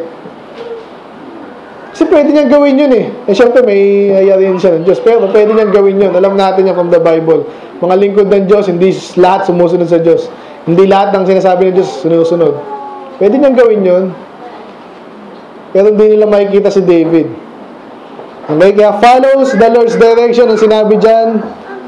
Kasi pwede niyang gawin yun eh. Eh syempre may ayarin siya ng Diyos. Pero pwede niyang gawin yun. Alam natin yan from the Bible. Mga lingkod ng Diyos, hindi lahat sumusunod sa Diyos. Hindi lahat ng sinasabi ng Diyos sinusunod. Pwede niyang gawin yun. Pero hindi nila makikita si David. Okay, kaya follows the Lord's direction. Ang sinabi dyan,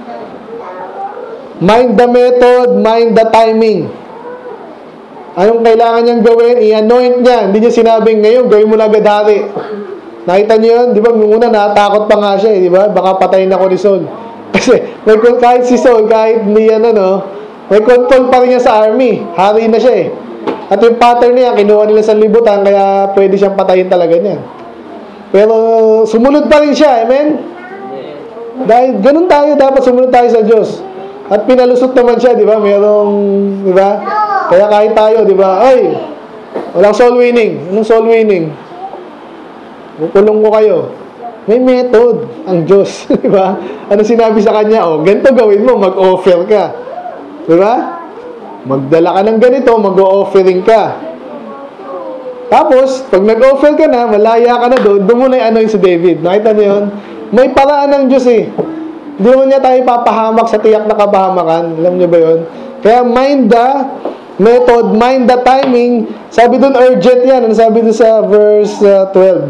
mind the method, mind the timing. Anong kailangan niyang gawin? I-anoint niya. Hindi niya sinabing ngayon, gawin mo na agad hari. Nakita niyo yun? Di ba? Muna natakot pa nga siya. Eh, di ba? Baka patayin ako ni Saul. Kasi may, kahit si Saul, kahit hindi yan ano, may control pa rin niya sa army. Hari na siya eh. At yung pattern niya, kinuha nila sa libutan, kaya pwede siyang patayin talaga niya. Pero sumunod pa rin siya. Amen? Dahil ganun tayo, dapat sumunod tayo sa Diyos. At pinalusot naman siya, di ba? Merong, di ba? Kaya kahit tayo, di ba? Ay, walang soul winning. Anong soul winning? Pukulong ko kayo. May method ang Diyos, di ba? Ano sinabi sa kanya? Oh, ganito gawin mo, mag-offer ka. Di ba? Magdala ka ng ganito, mag-offering ka. Tapos, pag nag-offer ka na, malaya ka na doon, doon mo na i-anoint si David. Nakita niyo yun? May paraan ng Diyos eh. Hindi mo niya tayo papahamak sa tiyak na kabahamakan. Alam niyo ba yun? Kaya mind the method, mind the timing. Sabi doon urgent yan. Ano sabi doon sa verse uh, twelve?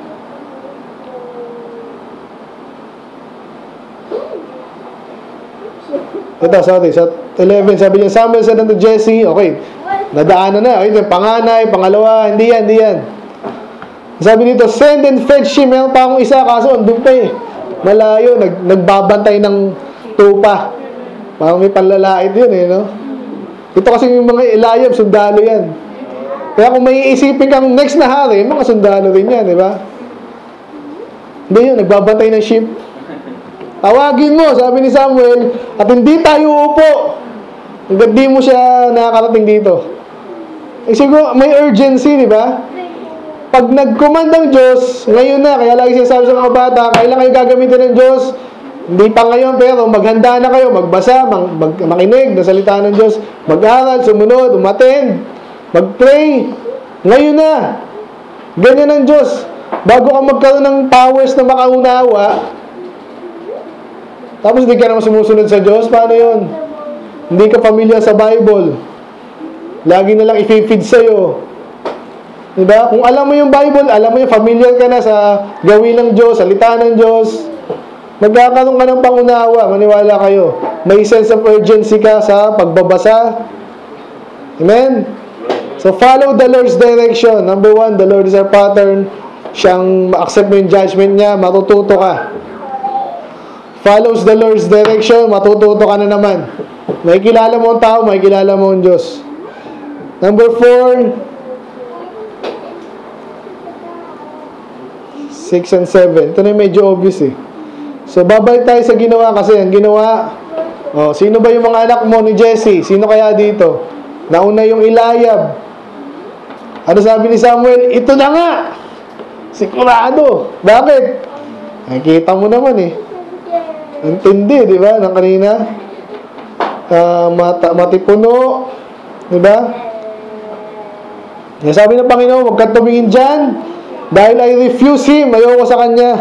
Ito, sorry. Sa eleven, sabi niya, Samuel said unto Jesse, okay, nadaanan na. Okay, panganay, pangalawa, hindi yan, hindi yan. Sabi dito, send and fetch him. Meron pa akong isa, kaso andun pa eh. Malayo, nag, nagbabantay ng tupa. Parang may panlalait yun eh, no? Ito kasi yung mga ilayab, sundalo yan. Kaya kung may iisipin kang next na hari, mga sundalo rin yan, di ba? Hindi yun, nagbabantay ng sheep. Tawagin mo, sabi ni Samuel, at hindi tayo upo hanggang di mo siya nakakarating dito. Eh, siguro, may urgency, di ba? Pag nag-command ang Diyos, ngayon na, kaya lagi sinasabi sa mga bata, kailan kayo gagamitin ng Diyos? Hindi pa ngayon, pero maghanda na kayo, magbasa, mag, mag, makinig ng salita ng Diyos, mag-aral, sumunod, umattend, mag-pray. Ngayon na. Ganyan ang Diyos. Bago ka magkaroon ng powers na makaunawa, tapos hindi ka naman sumusunod sa Diyos, paano yun? Hindi ka familiar sa Bible. Lagi na lang i-feed sa'yo. Diba? Kung alam mo yung Bible, alam mo yung familiar ka na sa gawin ng Diyos, salita ng Diyos, magkakaroon ka ng pangunawa, maniwala kayo. May sense of urgency ka sa pagbabasa. Amen? So, follow the Lord's direction. Number one, the Lord is our pattern. Siyang ma-accept mo yung judgment niya, matututo ka. Follows the Lord's direction, matututo ka na naman. May kilala mo ang tao, may kilala mo ang Diyos. Number four, six and seven. Ito na yung medyo obvious eh. So, babalik tayo sa ginawa kasi. Ang ginawa, oh, sino ba yung mga anak mo ni Jesse? Sino kaya dito? Nauna yung Eliab. Ano sabi ni Samuel? Ito na nga! Sigurado. Bakit? Nakikita mo naman eh. Intindi, di ba? Nang kanina. Uh, mata, matipuno. Di ba? Sabi ng Panginoon, huwag kang tumingin dyan. Dahil I refuse him, ayoko sa kanya.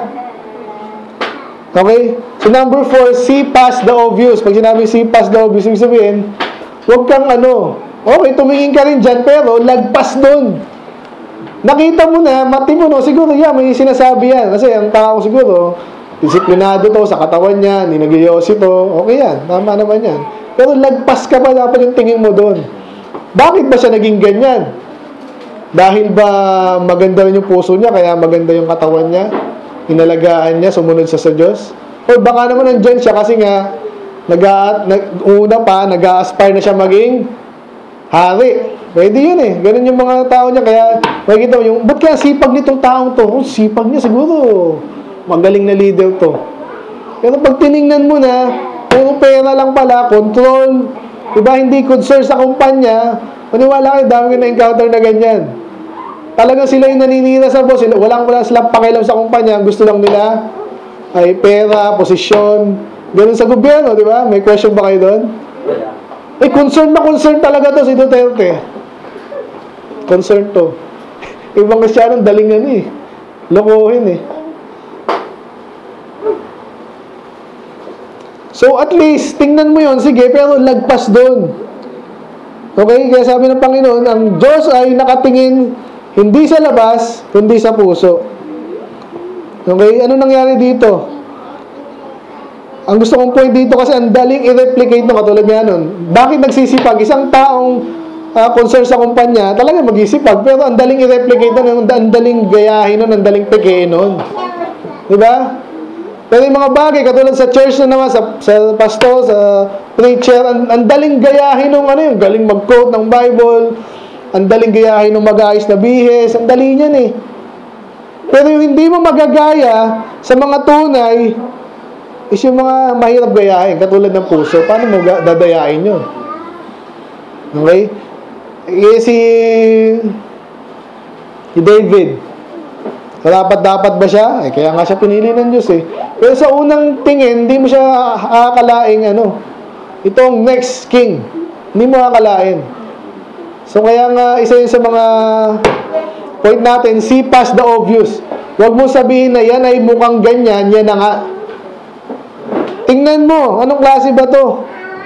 Okay? So number four, see past the obvious. Pag sinabi see past the obvious, ibig sabihin, huwag kang ano, okay, tumingin ka rin dyan, pero lagpas doon. Nakita mo na, mati mo no, siguro yan, may sinasabi yan. Kasi ang tao siguro, disiplinado to sa katawan niya, hindi nagyoyosi to, okay yan, tama naman yan. Pero lagpas ka pa dapat yung tingin mo doon. Bakit ba siya naging ganyan? Dahil ba maganda rin yung puso niya, kaya maganda yung katawan niya, inalagaan niya, sumunod siya sa Diyos? O baka naman nandyan siya kasi nga, nag, nag, una pa, nag-a-aspire na siya maging hari. Pwede yun eh. Ganun yung mga tao niya. Kaya, makikita mo yung, ba't kaya sipag nitong taong to? Oh, sipag niya siguro. Magaling na leader to. Pero pag tiningnan mo na, puro pera lang pala, control, diba, hindi concern sa kumpanya, maniwala kayo, dami ko na-encounter na ganyan. Talagang sila yung naninira sa boss, walang wala silang pakialam sa kumpanya, gusto lang nila ay pera, posisyon, ganun sa gobyerno, di ba? May question ba kayo doon? Eh, concern na concern talaga to si Duterte. Concern to. Ibang Kristiyanong dalingan eh. Lokohin eh. So, at least, tingnan mo yon, sige, pero lagpas doon. Okay? Kaya sabi ng Panginoon, ang Diyos ay nakatingin hindi sa labas, kundi sa puso. Okay? Ano nangyari dito? Ang gusto kong point dito kasi ang daling i-replicate no, katulad nga nun. Bakit nagsisipag? Isang taong uh, concern sa kumpanya, talaga mag-isipag. Pero ang daling i-replicate nun, ang daling gayahin nun, ang daling pekein nun. Diba? Pero yung mga bagay, katulad sa church na naman, sa, sa pastor, sa preacher, ang, ang daling gayahin ng ano yun, galing mag-quote ng Bible, ang daling gayahin ng mag-aayos na bihis, ang dali niyan eh. Pero yung hindi mo magagaya sa mga tunay, is yung mga mahirap gayahin, katulad ng puso. Paano mo dadayain yun? Okay? Eh, si, si David, dapat-dapat ba siya? Eh, kaya nga siya pinili ng Diyos eh. Pero sa unang tingin, hindi mo siya akalaing ano, itong next king. Hindi mo akalain. So kaya nga, isa yun sa mga point natin, see past the obvious. Huwag mo sabihin na yan ay mukhang ganyan, yan na nga. Tingnan mo, anong klase ba to?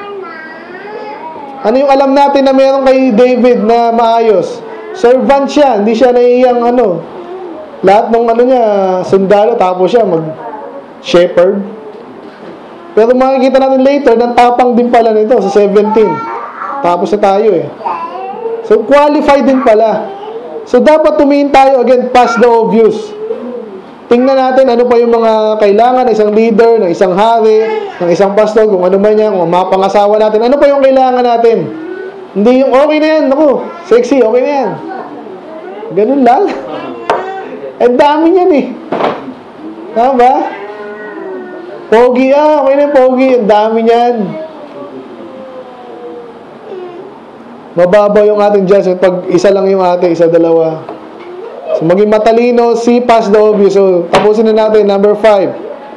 Ano yung alam natin na meron kay David na maayos? Servant siya, hindi siya naiyang ano. Lahat ng ano niya, sundalo, tapos siya mag-shepherd. Pero makikita natin later, nang tapang din pala nito sa seventeen. Tapos na tayo eh. So, qualified din pala. So, dapat tumingin tayo again past the obvious. Tingnan natin ano pa yung mga kailangan ng isang leader, ng isang hari, ng isang pastor, kung ano man yan, kung mga pangasawa natin. Ano pa yung kailangan natin? Hindi yung okay na yan, naku, sexy, okay na yan. Ganun lang. Ang dami niyan eh. Tama ba? Pogi ah, okay na pogi. Ang dami niyan. Mababaw yung ating judgment pag isa lang yung ating, isa dalawa. So, maging matalino, see past the obvious. So, tapusin na natin. Number five.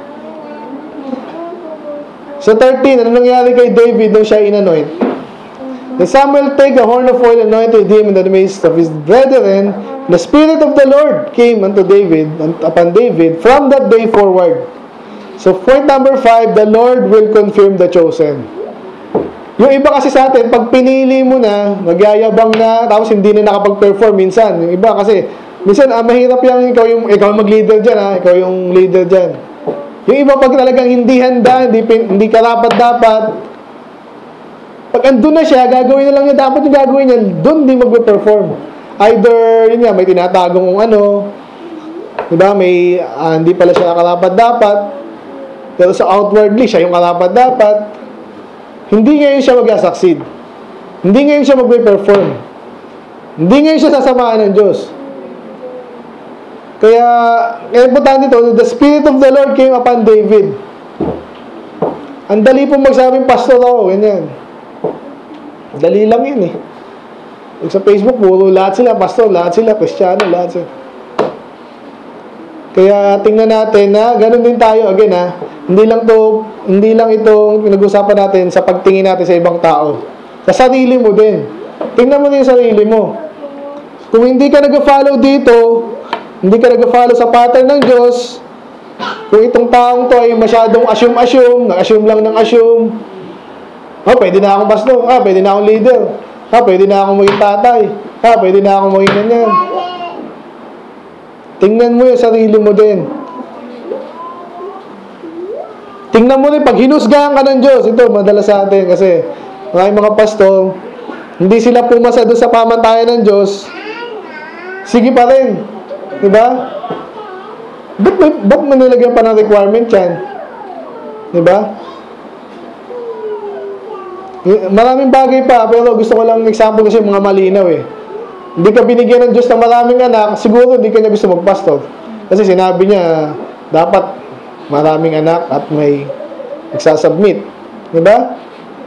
So, thirteen. Ano nangyari kay David nung siya in-anoint? Then Samuel take a horn of oil and anointed him in the midst of his brethren. The Spirit of the Lord came unto David, upon David, from that day forward. So, point number five, the Lord will confirm the chosen. Yung iba kasi sa atin, pag pinili mo na, nagyayabang na, tapos hindi na nakapag-perform minsan. Yung iba kasi, minsan, ah, mahirap yung ikaw yung ikaw mag-leader dyan, ha? Ikaw yung leader dyan. Yung iba pag talagang hindi handa, hindi, hindi karapat-dapat, pag andun na siya, gagawin na lang niya, dapat yung gagawin niya, doon hindi mag-perform. Either, yun nga, may tinatagong kung ano, diba, may, ah, hindi pala siya karapat-dapat, pero sa outwardly, siya yung karapat-dapat. Hindi ngayon siya mag-succeed. Hindi ngayon siya mag-perform. Hindi ngayon siya sasamahan ng Diyos. Kaya, kaya importante ito, the Spirit of the Lord came upon David. Ang dali pong magsabing, pastor ako, ganyan. Dali lang yun eh. Sa Facebook, puro lahat sila, pastor, lahat sila, Kristiyano, lahat sila. Kaya tingnan natin na ganun din tayo again ha. Hindi lang to, hindi lang itong pinag-usapan natin sa pagtingin natin sa ibang tao. Sa sarili mo din. Tingnan mo din yung sarili mo. Kung hindi ka nag-follow dito, hindi ka nag-follow sa pattern ng Diyos, kung itong taong to ay masyadong assume-assume, na-assume lang ng assume, oh, pwede na akong pastor, ah, pwede na akong leader, ah, pwede na akong maging tatay, ah, pwede na akong maging ganyan. Tingnan mo yung sarili mo din. Tingnan mo rin, pag hinusgahan ka ng Diyos, ito, madalas sa atin kasi maraming mga pastor, hindi sila pumasa doon sa pamantayan ng Diyos, sige pa rin. Diba? Ba't, ba't mo nilagyan pa ng requirement yan? Diba? Maraming bagay pa, pero gusto ko lang example kasi mga malinaw eh. Hindi ka binigyan ng Diyos ng maraming anak, siguro hindi ka niya gusto magpastor. Kasi sinabi niya, dapat maraming anak at may nagsasubmit. Diba?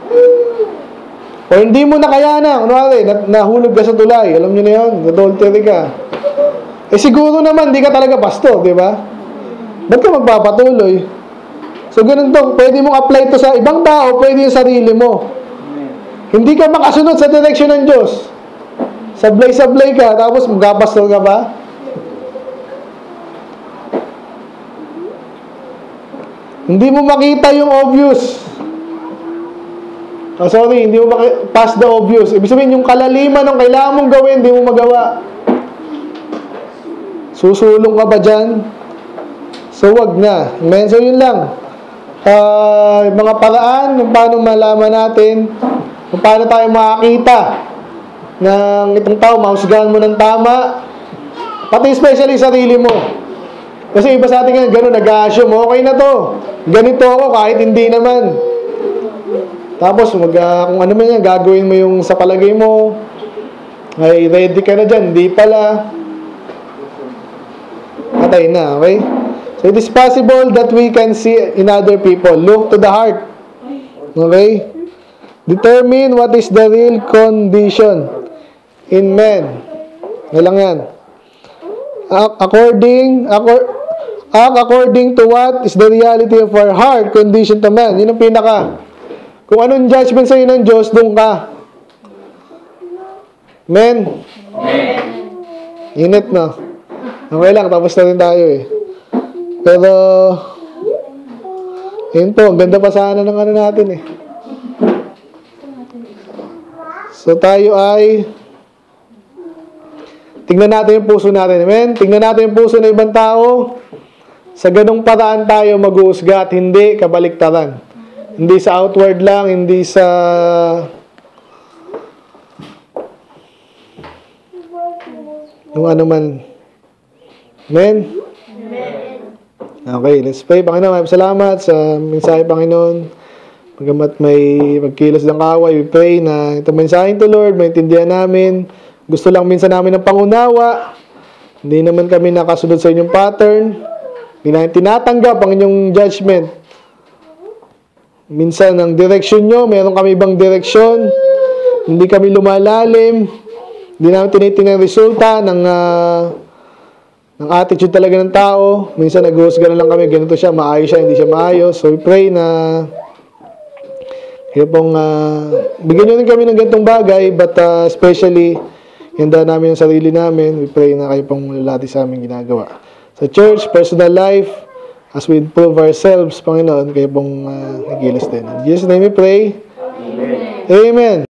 O hindi mo nakayanan, kunwari, nahulog ka sa tulay, alam niyo na yun, adultery ka. Eh siguro naman, hindi ka talaga pastor, diba? Ba't ka magpapatuloy? So ganun to, pwede mong apply to sa ibang tao, pwede yung sarili mo. Hindi ka makasunod sa direksyon ng Diyos. Sablay-sablay ka, tapos magpapastor ka ba? Hindi mo makita yung obvious. Oh, sorry, hindi mo makita, past the obvious. Ibig sabihin, yung kalaliman ng kailangan mong gawin, hindi mo magawa. Susulong ka ba dyan? So, wag na. Amen? So, yun lang. Uh, mga paraan, kung paano malaman natin, kung paano tayo makakita ng itong tao, mahusgahan mo ng tama, pati especially sarili mo. Kasi iba sa atin nga, gano'n, nag-assume, okay na to, ganito ako, kahit hindi naman. Tapos, mag, uh, kung ano man yan, gagawin mo yung sa palagay mo, ay ready ka na dyan, hindi pala, patay na, okay? So, it is possible that we can see in other people. Look to the heart. Okay? Determine what is the real condition in men. Ano lang yan? According, accor, act according to what is the reality of our heart condition to man. Yun ang pinaka. Kung anong judgment sa'yo ng Diyos, doon ka. Men? Amen. Init na. Okay lang, tapos na rin tayo eh. Pero, yun po, ganda pa sana ng ano natin eh. So tayo ay tingnan natin yung puso natin. Amen? Tingnan natin yung puso ng ibang tao. Sa ganung paraan tayo mag-uusga at hindi kabaliktaran. Hindi sa outward lang, hindi sa yung ano man. Amen? Okay, let's pray. Panginoon, salamat sa mensahe, Panginoon. Pagamat may magkilos ng kaway, we pray na itong mensahe to Lord, maintindihan namin. Gusto lang minsan namin ng pangunawa. Hindi naman kami nakasunod sa inyong pattern. Hindi namin tinatanggap ang inyong judgment. Minsan ang direksyon nyo, meron kami ibang direksyon. hindi kami lumalalim, hindi namin tinitingnan ang resulta ng, uh, ng attitude talaga ng tao. Minsan nag-uusga na lang kami, ganito siya, maayos siya, hindi siya maayos. So we pray na kaya pong uh, bigyan nyo rin kami ng ganitong bagay, but uh, especially handa namin ang sarili namin. We pray na kayo pong lalati sa aming ginagawa. Sa church, personal life, as we improve ourselves, Panginoon, kayo pong uh, nagilas din. In Jesus' name we pray. Amen. Amen.